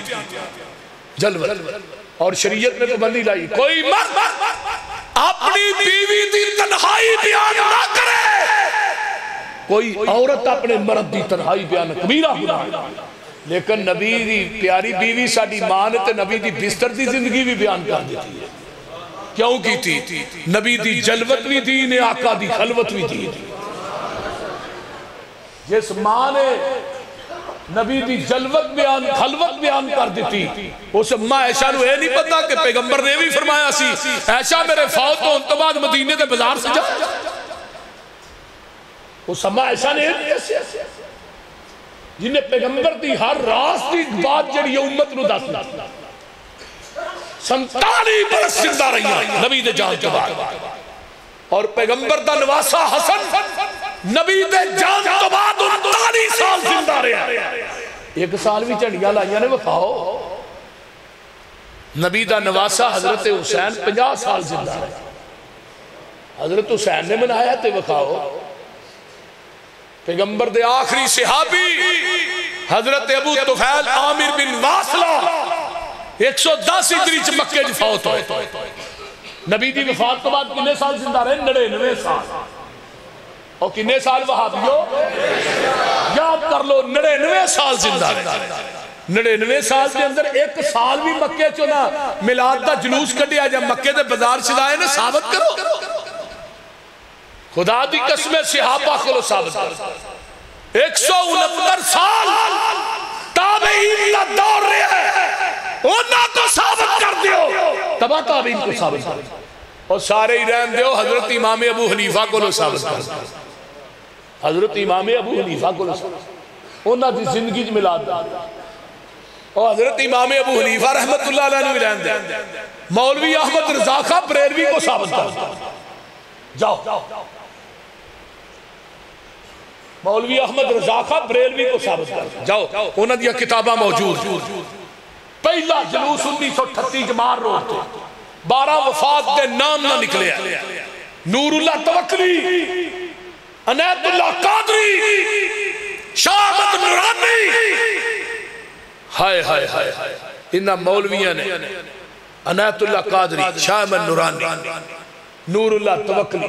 جلوت اور شریعت میں پابندی لائی کوئی مرد اپنی بیوی دی تنہائی بیان نہ کرے، کوئی عورت اپنے مرد دی تنہائی بیان نہ، کبیرہ گناہ۔ لیکن نبی دی پیاری بیوی ساڑی ماں نے تے نبی دی بستر دی زندگی بھی بیان کر دیتی ہے۔ کیوں کی تھی؟ نبی دی جلوت بھی دی نے، آقا دی خلوت بھی دی۔ جس ماں نے نبی دی جلوت بیان خلوت بیان کر دیتی، اس ماں عائشہ نو اے نہیں پتا کہ پیغمبر نے بھی فرمایا سی عائشہ میرے فوت ہون تو بعد مدینے دے بازار سے جا۔ اس ماں عائشہ نے جنہیں پیغمبر دی ہر راز دی بات جڑی امت نو دس دس سنتالی برس زندہ رہی ہیں نبی دے جان کے بعد، اور پیغمبر دا نواسا حسن نبی دے جان تو بعد انتالی سال زندہ رہے ہیں۔ ایک سال بھی چڑھیاں لائیاں نے وفاؤ، نبی دا نواسا حضرت حسین پنجا سال زندہ رہے، حضرت حسین نے منایا تے وفاؤ۔ پیغمبر دے آخری صحابی حضرت ابو طفیل عامر بن واصلہ ایک سو دس ہجری چ مکے چ فوت ہوئے، نبی دی وفات تو بعد کنے سال زندہ رہے؟ نڑینوے سال۔ اور کنے سال وہابیو یاد کر لو، نڑینوے سال زندہ رہے۔ نڑینوے سال کے اندر ایک سال بھی مکے چنا میلاد دا جلوس کڈیا جب مکے دے بازار چلائے نے ثابت کرو، خدا دی قسمیں صحابہ کو ثابت کرو۔ ایک سو انہتر سال تابعین کا دور رہے ہیں، انہاں کو ثابت کر دیو، تبا تابعین کو ثابت کر دیو، اور سارے ہی رہن دیو حضرت امام ابو حنیفہ کو ثابت کر دیو، حضرت امام ابو حنیفہ کو ثابت کر دیو، انہاں دی زندگی ملا دا، اور حضرت امام ابو حنیفہ رحمت اللہ علیہ نے رہن دے، مولوی احمد رضا خان بریلوی کو ثابت کر دیو، جاؤ مولوی احمد رضا خان بریلوی کو ثابت کر جاؤ انہوں نے کتابہ موجود پہلا جلوس انیس سو اٹھتی جمار روڈ تھے بارہ وفات دے نام نہ نکلے نور اللہ توکلی عنایت اللہ قادری شاہ احمد نورانی ہائے ہائے ہائے انہا مولویاں نے عنایت اللہ قادری شاہ احمد نورانی نور اللہ توکلی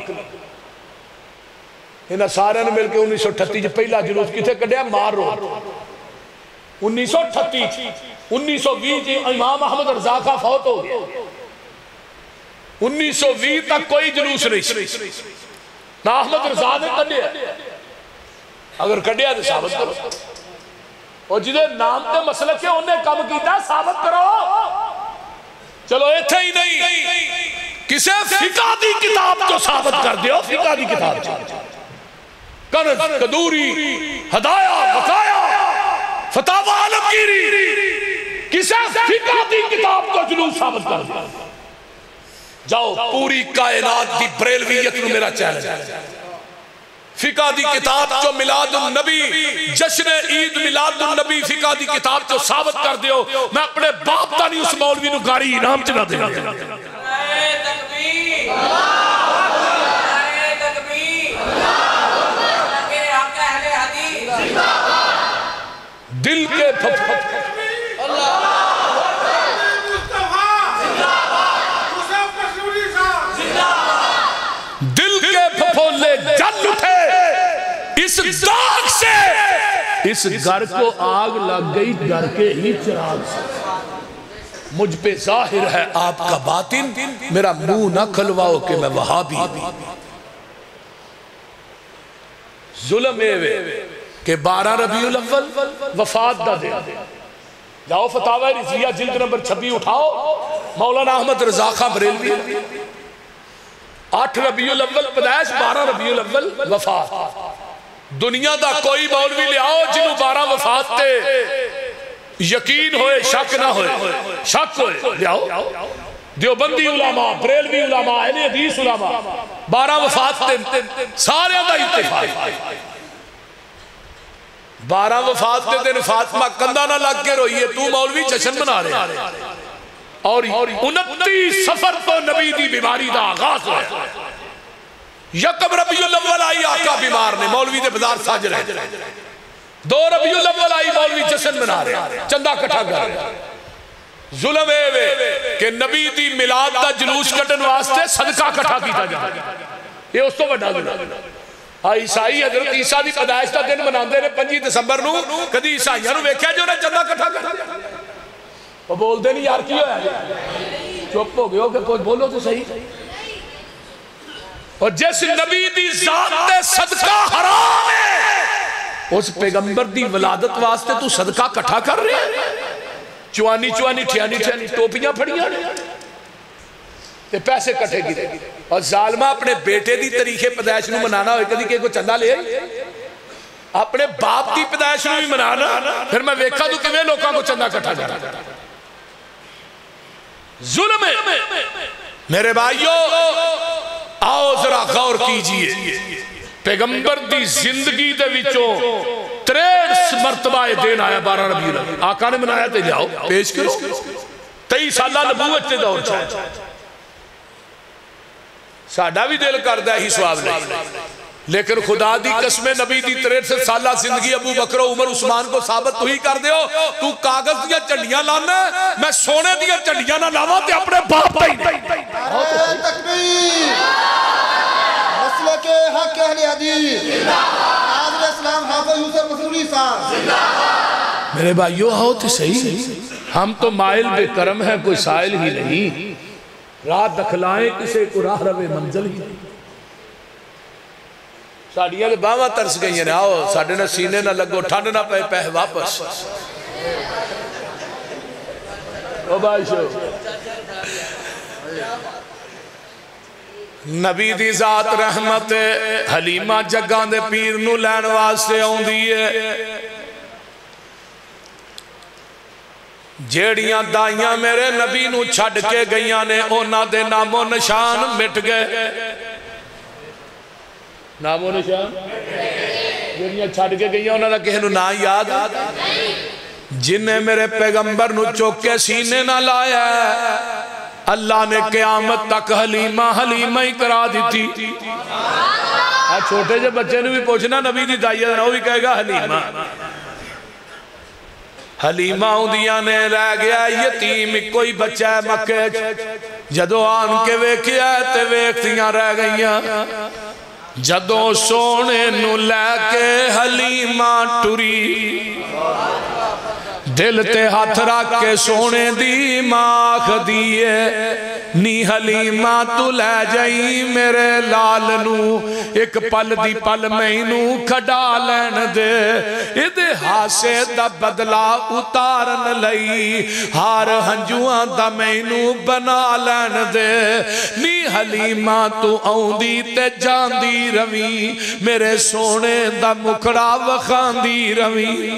انہا سارے نے مل کے انیس سو اٹھتی جو پہلا جلوس کی تھے کڑیا مار روڈ انیس سو اٹھتی انیس سو بیس جی امام احمد رضا خان فوت ہو گیا انیس سو بیس تک کوئی جلوس نہیں نہ احمد رضا نے کڑیا اگر کڑیا تو ثابت کرو اور جدے نام تے مسئلہ کے انہیں کم کیتا ثابت کرو چلو ایتھے ہی نہیں کسے فقہ دی کتاب تو ثابت کر دیو فقہ دی کتاب کنز قدوری ہدایہ بقایا فتاوہ عالمگیری کسے فقہ دی کتاب تو جلوس ثابت کر دیو جاؤ پوری کائنات دی بریلویت نو میرا چیلنج فقہ دی کتاب جو میلاد النبی جشن عید میلاد النبی فقہ دی کتاب جو ثابت کر دیو میں اپنے باپ تا نہیں اس مولوی نو گاری انعام چلا دے دل کے پھپ پھپ دل کے پھپھولے جل اٹھے اس داغ سے اس گھر کو آگ لگ گئی گھر کے ہی چراغ سے مجھ پہ ظاہر ہے آپ کا باطن میرا منہ نہ کھلواؤ کہ میں وہابی ظلم اے کہ بارہ ربیع الاول وفات دا دے جاؤ فتاوہ رضیہ جلد نمبر چھبی اٹھاؤ مولانا احمد رضا خان بریلوی آٹھ ربیع الاول پیدائش بارہ ربیع الاول وفات دنیا دا کوئی مولوی لے آؤ جنہوں بارہ وفات تے یقین ہوئے شک نہ ہوئے شک ہوئے لے آؤ دیوبندی علماء بریلوی علماء اہل حدیث علماء بارہ وفات تے سارے دا اتفاق بارہ وفات تے دن فاطمہ کندہ نہ لگ کے روئیے تو مولوی جشن بنا رہے اور انتیس سفر تو نبی دی بیماری دا آغاز ہوئے یکم ربیع الاول آئی آقا بیمار نے مولوی دے بازار ساج رہے دو ربیع الاول آئی مولوی جشن بنا رہے چندہ کٹھا کر رہے ظلم اے کہ نبی دی میلاد دا جلوس کٹن واسطے صدقہ کٹھا کیتا جائے یہ اس تو بڑھا ظلم عیسائی حضرت عیسیٰ دی پیدائش دا دن مناندے نے پنجی دسمبر نو کدی عیسائیاں نو ویکھیا جو نے چندہ کٹھا کر وہ بول دے نہیں یار کیوں ہے چپ ہو گئے ہو کہ کوئی بولو تو صحیح اور جس نبی دی ذات دے صدقہ حرام ہے اس پیغمبر دی ولادت واسطے تو صدقہ کٹھا کر رہے ہیں چوانی چوانی ٹھیانی ٹھیانی ٹوپیاں پھڑیاں تے پیسے کٹھے گی اور ظالمہ اپنے بیٹے دی طریقے پیدائش نو منانا ہوئے کدی کہ کوئی چندہ لے اپنے باپ دی پیدائش نو بھی منانا پھر میں ویکھا تو کمیں لوکاں کو چندہ کٹھا جانا ظلم ہے میرے بھائیو آؤ ذرا غور کیجئے پیغمبر دی زندگی دے وچوں تریس مرتبہ دین آیا بارہ ربیع الاول آقا نے منایا تے جاؤ پیش کرو تئی سالہ نبوت تے دور چاہے ساڑھا بھی دل کردہ ہی سواب نہیں لیکن خدا دی قسم نبی دی تریس سالہ زندگی ابو بکر و عمر عثمان کو ثابت تو ہی کر دیو تو کاغذ دیا چنڈیاں لانا میں سونے دیا چنڈیاں نہ لاوا تے اپنے باپ پہ ہی تکبیر مسلک حق اہل حدیث حاضر اسلام حافظ یوسف مسئولی صاحب میرے بھائیو آؤ تو صحیح ہم تو مائل بے کرم ہیں کوئی سائل ہی نہیں رات دکھلائیں کسے کو راہ روے منزل ہی نہیں ساڑیاں کے باہاں ترس گئی ہیں آؤ ساڑھے نہ سینے نہ لگو ٹھانڈ نہ پہ پہ واپس او بائیشو نبی دی ذات رحمت حلیمہ جگان دے پیر نو لین واسطے آن دیئے جیڑیاں دائیاں میرے نبی نو چھڑ کے گئیاں نے اونا دے نام و نشان مٹ گئے نام و نشان جنہیں چھڑ کے گئی انہوں نے کہنو نا یاد جنہیں میرے پیغمبر نو چوکے سینے نہ لایا اللہ نے قیامت تک حلیمہ حلیمہ ہی کرا دی تھی چھوٹے جو بچے نے بھی پوچھنا نبی دی دائیہ وہ بھی کہے گا حلیمہ حلیمہ ہوندیاں نے رہ گیا یتیم کوئی بچہ ہے مکہ جدو آن کے ویکیا ہے تے ویکتیاں رہ گئیاں جدو سونے نو لے کے حلیمہ ٹوری دل تے ہاتھ رکھ کے سونے دی ماخ دیئے نی حلیمہ تو لے جائی میرے لال نو ایک پل دی پل میں نو کھڑا لین دے ادھے ہاسے دا بدلا اتارن لئی ہار ہنجوان دا میں نو بنا لین دے نی حلیمہ تو آؤں دی تے جان دی روی میرے سونے دا مکڑا وخان دی روی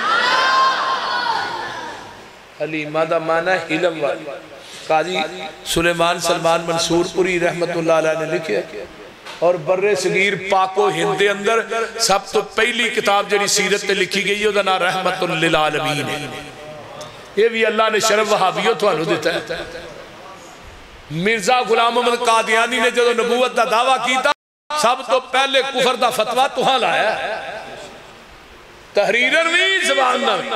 حلیمہ دا معنی حلم والی قاضی سلیمان سلمان منصور پوری رحمت اللہ علیہ نے لکھے اور برے صغیر پاک و ہند اندر سب تو پہلی کتاب جڑی سیرت تے لکھی گئی ہے نا رحمت للعالمین ہے یہ بھی اللہ نے شرف وہابیوں تو انہوں دیتا ہے مرزا غلام محمد قادیانی نے جو نبوت دا دعویٰ کیتا سب تو پہلے کفر دا فتوہ تو ہاں لایا ہے تحریرن بھی زبان نہ بھی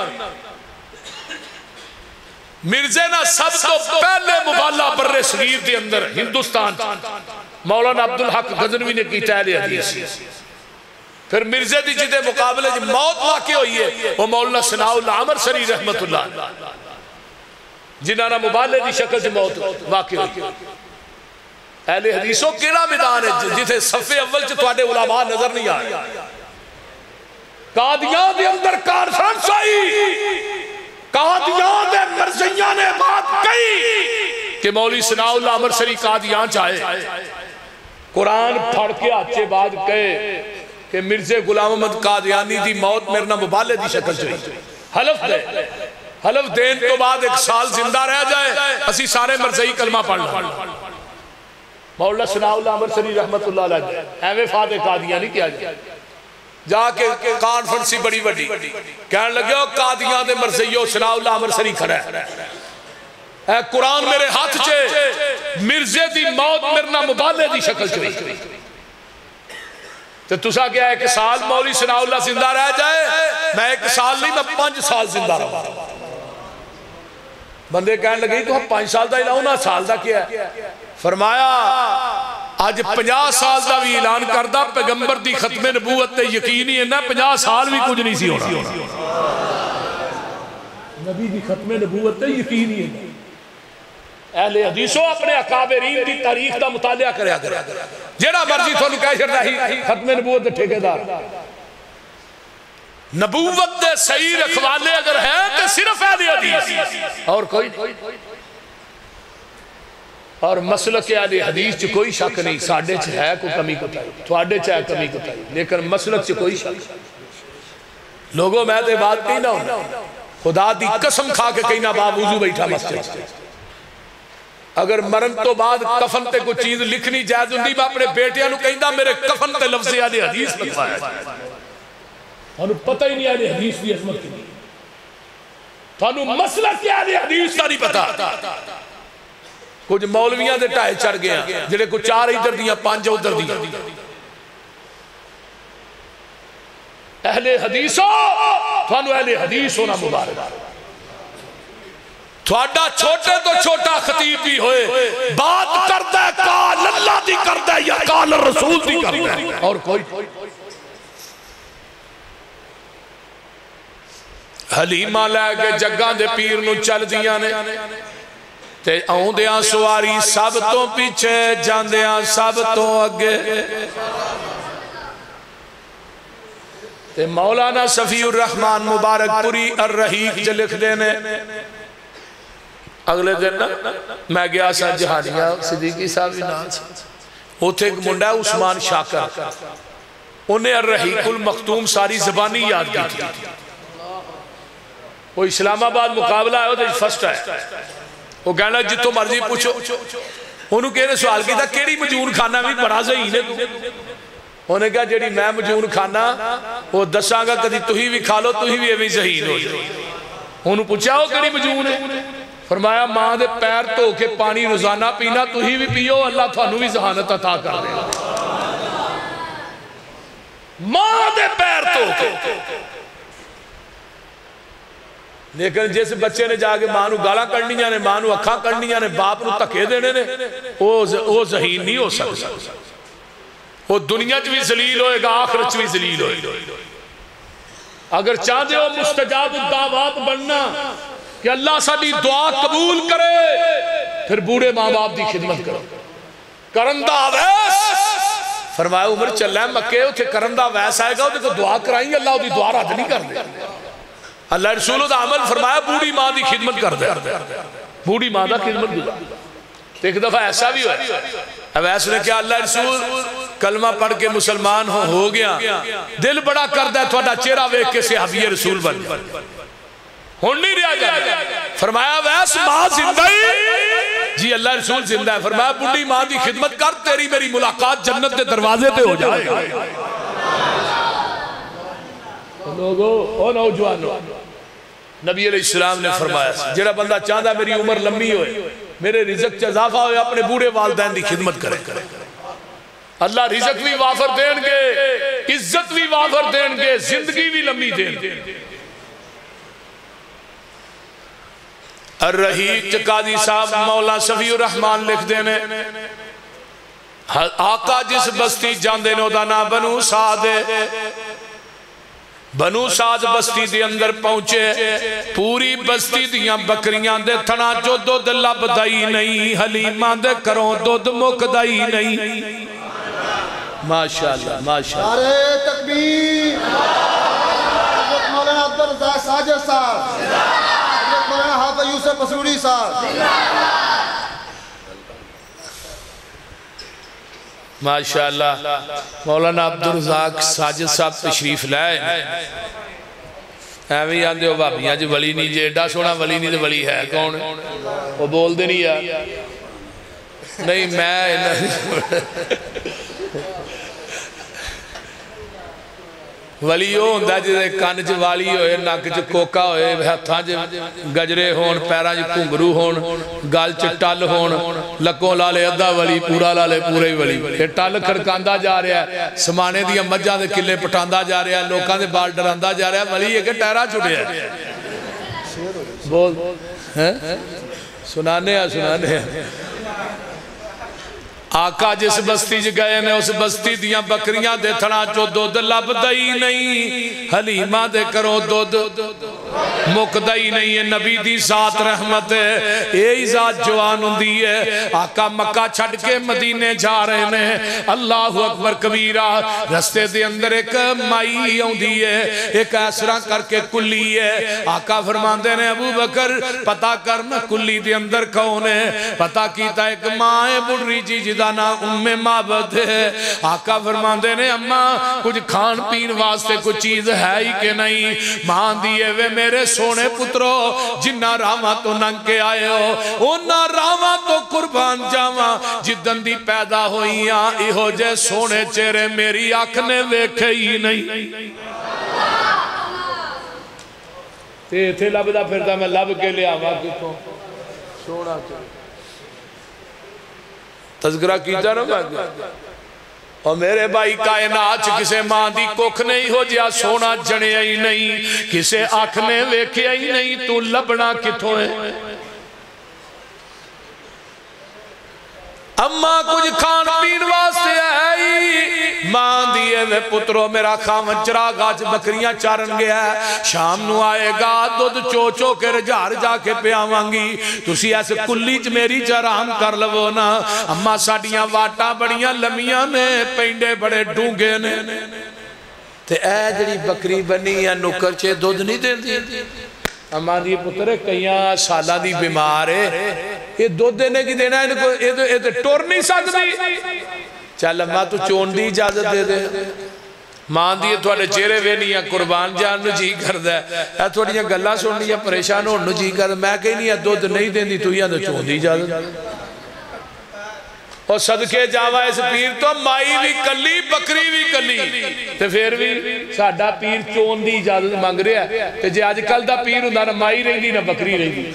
مرزے نا سب تو پہلے مبالہ بر صغیر دے اندر ہندوستان مولانا عبدالحق غزنوی نے کی اہل حدیث پھر مرزے دی جدے مقابلے جی موت واقع ہوئی ہے وہ مولانا ثناء اللہ عمر سری رحمت اللہ جنہاں مبالے دی شکل سے موت واقع ہوئی اہل حدیثوں کیڑا میدان ہے جتھے صفحے اول سے تواڈے علماء نظر نہیں آئے قادیان دے اندر کانفرنس آئی قادیان دے مرزیاں نے بات کہی کہ مولی ثناء اللہ عمر سری قادیان چاہے قرآن پھڑ کے آچے بعد کہے کہ مرزے غلام محمد قادیانی دی موت میرنا مبالے دی شکل چاہیے حلف دے حلف دین تو بعد ایک سال زندہ رہ جائے اسی سارے مرزئی کلمہ پڑھ لیں مولا ثناء اللہ عمر سری رحمت اللہ علیہ ایوے فاتح قادیانی کیا جائے جا کے کانفرنسی بڑی بڑی کہنے لگے ہو قادیان دے مرزیوں ثناء اللہ عمر سری کھڑا ہے اے قرآن میرے ہاتھ چے مرزے دی موت مرنا مبالے دی شکل چوئی تو تسا کیا ایک سال مولی ثناء اللہ زندہ رہ جائے میں ایک سال نہیں میں پانچ سال زندہ رہا بندے کہنے لگے تو ہم پانچ سال دا ہی نا سال دا کیا ہے فرمایا آج پنجا سال دا بھی اعلان کردہ پیغمبر دی ختم نبوت تے یقینی ہے نا پنجا سال بھی کچھ نہیں سی ہونا نبی دی ختم نبوت تے یقینی ہے اہل حدیثوں اپنے اکابرین دی تاریخ دا مطالعہ کریا کریا جیڑا مرضی تھوڑا کہہ شرطا ہی ختم نبوت دے ٹھیکے دار نبوت دے صحیح رکھوالے اگر ہیں تو صرف اہل حدیث اور کوئی اور مسلک اہل حدیث چھ کوئی شک نہیں ساڑھے چھ ہے کوئی کمی کو تائی تھوڑے چھ ہے کمی کو تائی لیکن مسلک چھ کوئی شک لوگوں میں تے بات کہیں نہ ہونا خدا دی قسم کھا کے کہیں نہ باوضو بیٹھا مسجد اگر مرن تو بعد کفن تے کوئی چیز لکھنی جائز ہوندی میں اپنے بیٹیاں نو کہیں دا میرے کفن تے لفظ اہل حدیث لکھوایا انہوں پتہ ہی نہیں اہل حدیث دی عظمت کی انہوں مسلک اہل حدیث کا نہیں پتہ کچھ مولویاں دے ٹائے چڑھ گیا جڑے کو چار ادھر دیا پانچ ادھر دیا اہل حدیثوں تھانو اہل حدیث ہونا مبارک تھوڑا چھوٹے تو چھوٹا خطیب بھی ہوئے بات کردہ ہے کال اللہ دی کردہ ہے یا کال رسول دی کردہ ہے اور کوئی حلیمہ لے کے جگہ دے پیر نو چل دیا نے تے آؤں دیاں سواری سب تو پیچھے جان دیاں سب تو اگے تے مولانا صفی الرحمن مبارک پوری الرحیق جو لکھ دینے اگلے دن میں گیا سا جہانیہ صدیقی صاحب ناز ہوتے ایک منڈا عثمان شاکر انہیں الرحیق المختوم ساری زبانی یاد کی تھی وہ اسلام آباد مقابلہ ہے وہ تو فرسٹ ہے وہ کہنا جتو مرضی پوچھو انہوں کہنے سوال کی تھا کیڑی مجون کھانا بھی بڑا زہین ہے انہیں کہا جیڑی میں مجون کھانا وہ دساں گا کدی تُہی بھی کھا لو تُہی بھی ایویں ذہین ہو جائے. انہوں پوچھا ہو کڑی مجون ہے؟ فرمایا ماں دے پیر تو کے پانی روزانہ پینا تُہی بھی پیو اللہ تھانو بھی ذہانت عطا کر دے. ماں دے پیر تو کے. لیکن جس بچے نے جا کے ماں نو گالا کرنیاں نے ماں نو اکھاں کرنیاں نے باپ نو تکے دینے نے وہ ذہین نہیں ہو سکتا. وہ دنیا چ بھی ذلیل ہوئے گا آخرت چ بھی ذلیل ہوئے گا. اگر چاہتے ہو مستجاب الدعوات بننا کہ اللہ ساڈی دعا قبول کرے پھر بوڑھے ماں باپ دی خدمت کرو. کرندہ ویس فرمایا عمر چل ہے مکے اتھے کرندہ ویس آئے گا وہ دعا کرائیں گے اللہ وہ دی دعا رد نہیں کر دے. اللہ رسول دا عمل فرمایا بوڑھی ماں دی خدمت کر دے بوڑھی ماں دا خدمت کر. ایک دفعہ ایسا بھی ہوئے اب ایسا نے کیا اللہ رسول کلمہ پڑھ کے مسلمان ہو ہو گیا دل بڑا کر دے تھوڑا چہرہ ویک کے صحابی رسول بن ہون نہیں رہا جائے. فرمایا ویس ماں زندہ ہی جی اللہ رسول زندہ ہے. فرمایا بوڑھی ماں دی خدمت کر تیری میری ملاقات جنت دے دروازے پہ ہو جائے. لوگو او نوجوانو نبی علیہ السلام نے فرمایا جڑا بندہ چاہتا میری عمر لمبی ہوئے میرے رزق چا اضافہ ہوئے اپنے بوڑھے والدین دی خدمت کرے. اللہ رزق بھی وافر دین گے عزت بھی وافر دین گے زندگی بھی لمبی دین گے. الرحیق قاضی صاحب مولا صفی الرحمن لکھ دینے آقا جس بستی جاندے نو دا نا بنو سعد بنو سعد بستی دے اندر پہنچے پوری بستی دیاں بکریاں دے تھنا جو دودھ لبدائی نہیں حلیمہ دے کروں دودھ مکدائی نہیں. ماشاءاللہ ماشاءاللہ نعرہ تکبیر. حضرت مولانا عبدالرزاق ساجد صاحب حضرت مولانا حافظ یوسف مسعودی صاحب ماشاءاللہ مولانا عبدالرزاق ساجد صاحب تشریف لائے ایویں آندے ہو بابیاں جو ولی نہیں جے ایڈا سونا ولی نہیں تو ولی ہے کون وہ بول دے نہیں یا نہیں میں ولی ہو ہندہ جیسے کان چ والی ہوئے ناک چ کوکا ہوئے ہتھاں چ گجرے ہون پیراں چ گھنگرو ہون گال چ ٹل ہون لکوں لالے ادھا ولی پورا لالے پورے ولی یہ ٹل کھڑکاندہ جا رہا ہے سمانے دیا مجھاں دے کلے پٹاندہ جا رہا ہے لوکاں دے بال ڈراندہ جا رہا ہے ولی یہ کہ ٹیرہ چھڑے ہے بول سنانے ہیں سنانے ہیں. آقا جس بستی جی گئے نے اس بستی دیاں بکریاں دے تھنا چو دودھ لبدائی نہیں حلیمہ دے کرو دودھ مکدائی نہیں ہے. نبی دی ذات رحمت ہے اے ذات جوان ہوندی ہے. آقا مکہ چھڑ کے مدینے جا رہے نے اللہ اکبر کبیرہ رستے دے اندر ایک مائی ہوندی ہے ایک ایسرا کر کے کلی ہے. آقا فرمان دے نے ابو بکر پتا کرنا کلی دے اندر کون ہے. پتا کیتا ایک ماں بڑری جی جدا نا ام معبد ہے. آقا فرمان دے نے اماں کچھ کھان پین واسطے کچھ چیز ہے ہی کہ نہیں. ماں دیئے وے میرے سونے پترو جنہ راما تو ننگ کے آئے ہو انہ راما تو قربان جاما جدن دی پیدا ہوئیاں ایہو جے سونے چہرے میری آنکھ نے ویکھے ہی نہیں. تے تھے لب دا پھرتا میں لب کے لے آوا کتوں سونا چاہے تذکرہ کیتا نا میں اور میرے بھائی کائنات کسے ماں دی کوکھ نہیں ہو جیا سونا جنے ہی نہیں کسے آنکھ نے ویکھے ہی نہیں تو لبنا کتوں ہے. اماں کچھ کھان پین واسطے ہے ماں دیئے میں پترو میرا خامن چراغ آج بکریاں چارن گیا ہے شام نو آئے گا دودھ چو چو کے رجار جا کے پہ آوانگی تُسی ایسے کلی چ میری چرام کر لو نا. اماں ساڑیاں واٹاں بڑیاں لمیاں نے پینڈے بڑے ڈونگے نے تے اے جڑی بکری بنی یا نکر چے دودھ نہیں دیں دی. اماں دی پتر کئیاں سالہ دی بیمار ہے یہ دودھ دینے کی دینا ہے انکو یہ تو ٹور نہیں سکتی. چل اماں تو چون دی اجازت دے دے ماں دی تھوڑے چہرے وے نہیں ہے قربان جان نو جی کر دے اے تھوڑی گلہ سننی ہے پریشان ہو نو جی کر دے میں کہیں نہیں ہے دودھ نہیں دیں دی تو یہ تو چون دی اجازت اور صدقے جاوا اس پیر تو مائی بھی کلی بکری بھی کلی تے پھر بھی ساڈا پیر چون دی اجازت مانگ رہا ہے تے جے اج کل دا پیر ہوندا نہ مائی رہندی نہ بکری رہندی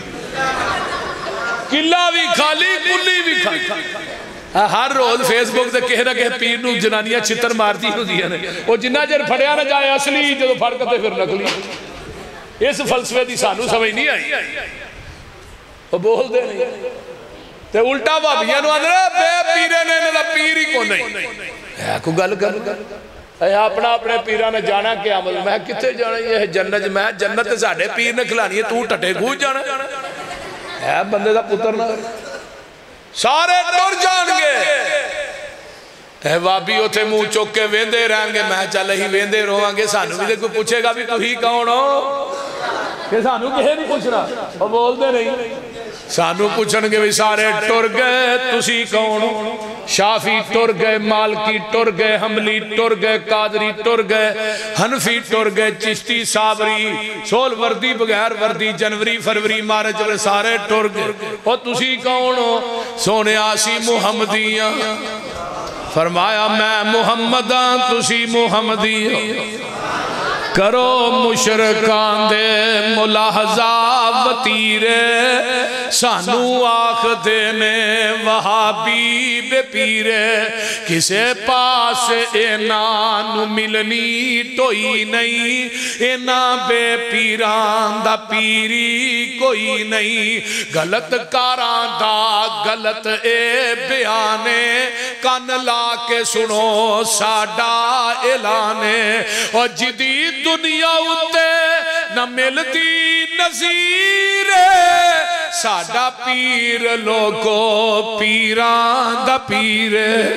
قلعہ بھی خالی کلی بھی خالی ہر روز فیس بک تے کہہ نہ کہ پیر نو جنانیاں چھتر مارتی ہوندیاں نے او جنہ چر پھڑیا نہ جائے اصلی جدوں پھڑ کے پھر نقلی اس فلسفے دی سانو سمجھ نہیں آئی او بول دے نہیں تے الٹا بھابیاں نو آندے بے پیرے نے انہاں دا پیر ہی کو نہیں ہے کوئی گل کر اے اپنا اپنے پیراں نے جانا کیا عمل میں کتے جانا یہ جنت میں جنت تے ساڈے پیر نے کھلانی ہے تو ٹٹے گوج جانا ہے بندے دا پتر نہ سارے ٹر جان گے اے وابی اوتھے منہ چوک کے ویندے رہیں گے میں چل ہی ویندے رہواں گے سانو بھی تے کوئی پوچھے گا بھی تو ہی کون ہو کہ سانو کہے نہیں پوچھنا وہ بول دے نہیں سانو پوچھن گے بھی سارے ٹر گئے تسی کون شافی ٹر گئے مالکی ٹر گئے حملی ٹر گئے قادری ٹر گئے حنفی ٹر گئے چشتی صابری سول وردی بغیر وردی جنوری فروری مارچ سارے ٹر گئے اور تسی کون سونے آسی محمدیاں فرمایا میں محمداں تسی محمدیاں کرو مشرکان دے ملاحظہ وطیرے سانو آخ دینے وہابی بے پیرے کسے پاس اینان ملنی توئی نہیں اینا بے پیران دا پیری کوئی نہیں غلط کاران دا غلط اے بیانے کان لا کے سنو ساڈا اعلانے اور جدید دنیا اتے نہ ملتی نظیر ساڈا پیر لوگو پیران دا پیر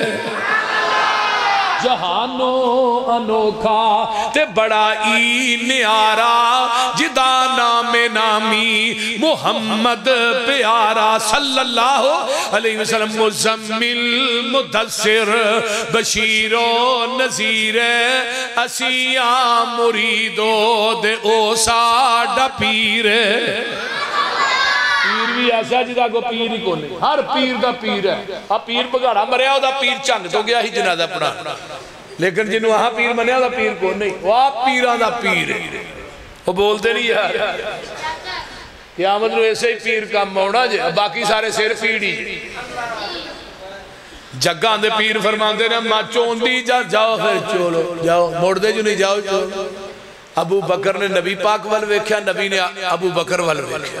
جہانو انوکھا تے بڑا ای نیارا جدا نام نامی محمد پیارا صلی اللہ علیہ وسلم مزمل مدثر بشیر و نذیر اسیاں مریدو دے او ساڈا پیر پیر بھی ایسا جدا کو پیر ہی کو نہیں ہر پیر دا پیر ہے اب پیر بگاڑا مریا ہو دا پیر چنگ تو گیا ہی جنازہ پڑھا لیکن جنہوں وہاں پیر منیا دا پیر کو نہیں وہ آپ پیران دا پیر ہے وہ بولتے نہیں یار قیامت نو ایسے ہی پیر کا موڑا جے باقی سارے سیر پیڑی جگہ دے پیر فرماندے نا ماں چون دی جا جاؤ پھر چولو جاؤ موڑ دے جو نہیں جاؤ چولو ابو بکر نے نبی پاک وال ویکھیا نبی نے ابو بکر وال ویکھیا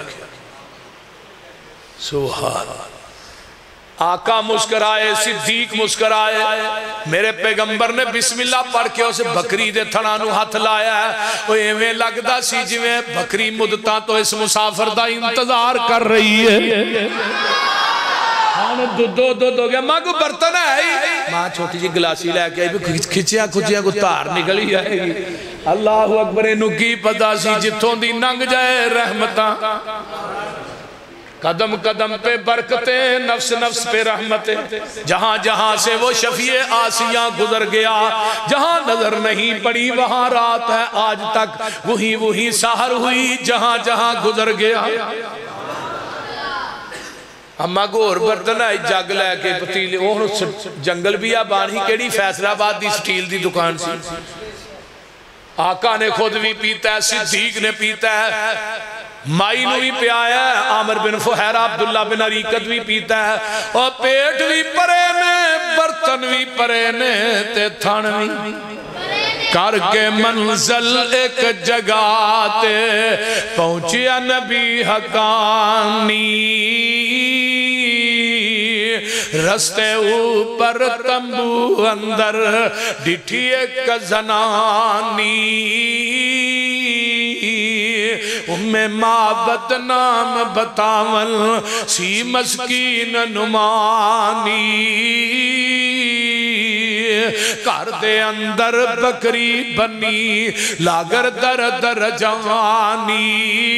سبحان آقا مسکرائے صدیق مسکرائے میرے پیغمبر نے بسم اللہ پڑھ کے اسے بکری دے تھنانو ہاتھ لایا ہے وہ ایویں لگدا سی جویں بکری مدتا تو اس مسافر دا انتظار کر رہی ہے دو دو دو دو گیا ماں کو برتن ہے ماں چھوٹی جی گلاسی لے کے کھچیاں کھچیاں کو تار نکلی آئے گی اللہ اکبر انہوں کی پتا سی جتوں دی ننگ جائے رحمتاں قدم قدم پہ برکتیں نفس نفس پہ رحمتیں جہاں جہاں سے وہ شفیع آسیاں گزر گیا جہاں نظر نہیں پڑی وہاں رات ہے آج تک وہی وہی سحر ہوئی جہاں جہاں گزر گیا اماں کو اور برتن ہے جگ لے کے پتیلے جنگل بھی آبان ہی کیڑی فیصلہ آباد دی سٹیل دی دکان سی آقا نے خود بھی پیتا ہے صدیق نے پیتا ہے مائی نو بھی پیایا ہے عامر بن فہیرہ عبداللہ بن عریقت بھی پیتا ہے اور پیٹ بھی پرے نے برتن بھی پرے نے تے تھن بھی کر کے منزل ایک جگہ تے پہنچیا نبی حقانی رستے اوپر تمبو اندر ڈٹھی ایک زنانی ام معبد نام بتاون سی مسکین نمانی کر دے اندر بکری بنی لاگر در در جوانی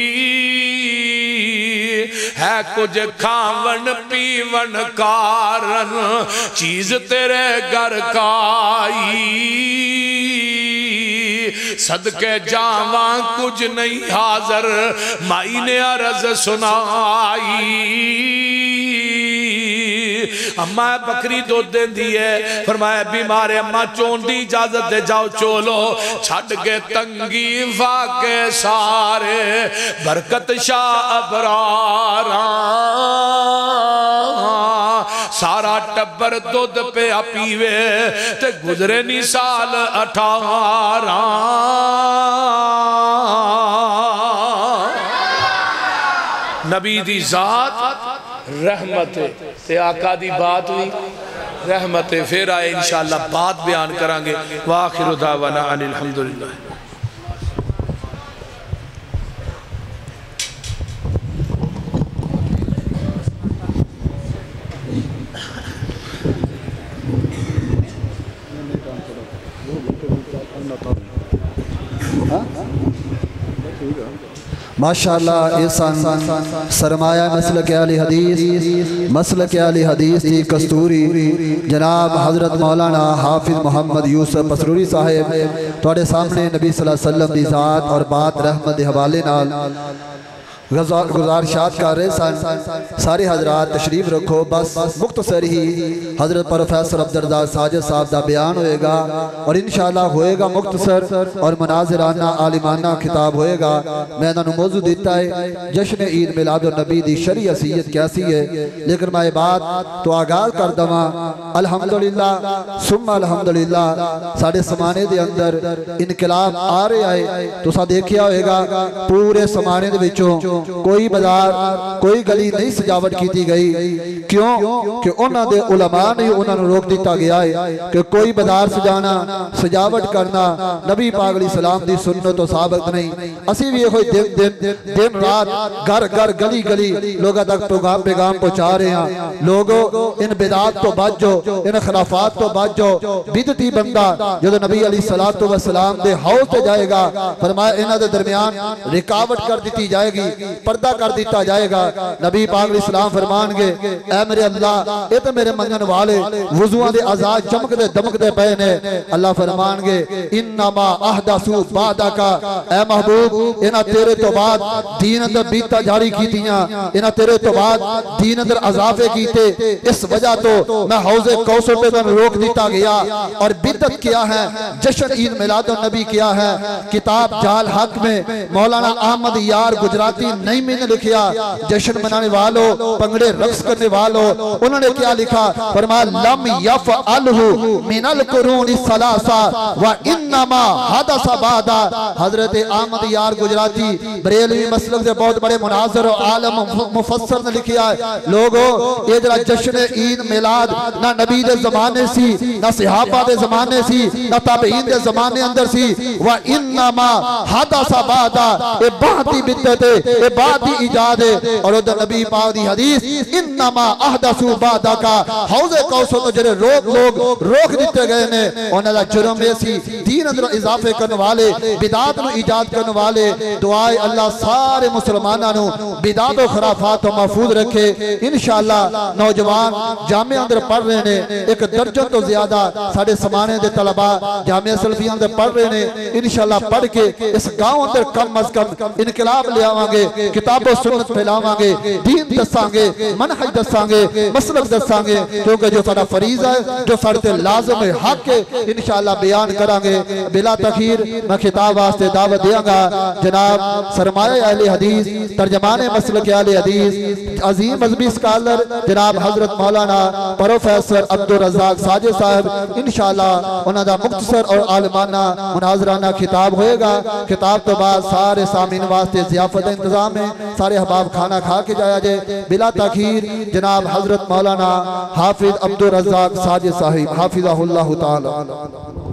ہے کچھ کھاون پیون کارن چیز تیرے گھر کائی صدقے جاواں کچھ نہیں حاضر مائی نے عرض سنائی اما بکری دو دین دیئے فرمایا بیمار اما چون دی اجازت دے جاؤ چولو چھڑ کے تنگی واقع سارے برکت شاہ ابراران سارا ٹبر دودھ پہ اپیوے تے گزرے نی سال اٹھارہ نبی دی ذات رحمت تے آقا دی بات ہوئی رحمت پھر آئے انشاءاللہ بات بیان کرانگے وآخر دعوانا ان الحمدللہ ماشاءاللہ احسان سرمایہ مسلک اہل حدیث مسلک اہل حدیث کی کستوری جناب حضرت مولانا حافظ محمد یوسف پسروری صاحب توڑے سامنے نبی صلی اللہ علیہ وسلم دی ذات اور بات رحمت حوالے نال گزارشات کر رہے سن سارے حضرات تشریف رکھو بس مختصر ہی حضرت پروفیسر عبدالرزاق ساجد صاحب دا بیان ہوئے گا اور انشاءاللہ ہوئے گا مختصر اور مناظرانہ عالمانہ خطاب ہوئے گا میں انہوں نے موضوع دیتا ہے جشن عید میلاد النبی دی شرعی حیثیت کیسی ہے لیکن میں بات تو آغاز کر دواں الحمدللہ ثم الحمدللہ ساڑھے سمانے دے اندر انقلاب آ رہے آئے تو سا دیکھیا ہوئے گا پورے سمانے دے بچوں کوئی بازار کوئی گلی نہیں سجاوٹ کیتی گئی کیوں کہ انہاں دے علماء نے انہاں نے روک دیتا گیا ہے کہ کوئی بازار سجانا سجاوٹ کرنا نبی پاک علیہ السلام دی سنت و ثابت نہیں اسی بھی کوئی دن دن دن رات گھر گھر گلی گلی لوگوں تک پیغام پیغام پہنچا رہے ہیں لوگوں ان بدعات تو بچ جو ان خرافات تو بچ جو بدعتی بندہ جو نبی علیہ السلام دے حوض تے جائے گا فرمایا انہاں دے درمیان رکاوٹ کر دیتی جائے گی پردہ کر دیتا جائے گا نبی پاک علیہ السلام فرمان گے اے میرے اللہ اے تو میرے منگن والے وضوان دے عذاب چمک دے دمک دے پہنے اللہ فرمان گے انما احدثو بعدہ کا اے محبوب انہا تیرے تو بعد دین اندر بیتا جاری کی دیاں انہا تیرے تو بعد دین اندر عذابے کیتے اس وجہ تو میں حوض کوثر پہ میں روک دیتا گیا اور بدت کیا ہے جشن عید میلاد النبی کیا ہے کتاب جال حق میں مولانا احمد یار گجراتی نہیں میں نے لکھیا جشن منانے والوں پنگڑے رقص کرنے والوں انہوں نے کیا لکھا فرمایا لم یفعلہ من القرون الثلاثہ وانما حدث بعد حضرت احمد یار گجراتی بریلوی مسلک سے بہت بڑے مناظر و عالم مفسر نے لکھیا ہے لوگوں یہ جرا جشن عید میلاد نہ نبی دے زمانے سی نہ صحابہ دے زمانے سی نہ تابعین دے زمانے اندر سی وانما حدث بعد اے بہتی بدت اے بات ہی ایجاد ہے اور ادھر نبی پاک دی حدیث انما احدثو بعدہ کا حوض کوثر تو جرے روک لوگ روک دیتے گئے نے انہاں دا جرم ایسی دین اندر اضافے کرنے والے بدعات نو ایجاد کرنے والے دعائے اللہ سارے مسلمانوں نو بدعات و خرافات و محفوظ رکھے انشاءاللہ نوجوان جامعہ اندر پڑھ رہے نے ایک درجن تو زیادہ ساڑھے سمانے دے طلبہ جامعہ سلفیہ اندر پڑھ رہے نے انشاءاللہ پڑھ کے اس گاؤں اندر کم از کم انقلاب لے آوانگے کتاب و سنت پھیلاوانگے دین دسانگے منحج دسانگے مسلک دسانگے کیونکہ جو سارا فریض ہے جو سارتے لازم حق ہے انشاءاللہ بیان کرانگے بلا تخیر میں خطاب واسطے دعوت دیاں گا جناب سرمایہ اہل حدیث ترجمان مسلک اہل حدیث عظیم مذہبی اسکالر جناب حضرت مولانا پروفیسر عبدالرزاق ساجد صاحب انشاءاللہ انہاں دا مختصر اور عالمانہ مناظرانہ خطاب ہوئے گا خطاب تو بعد سارے سامین واسطے ضیافت انتظام ہے سارے احباب کھانا کھا کے جایا جائے بلا تاخیر جناب حضرت مولانا حافظ عبدالرزاق ساجد صاحب حافظہ اللہ تعالی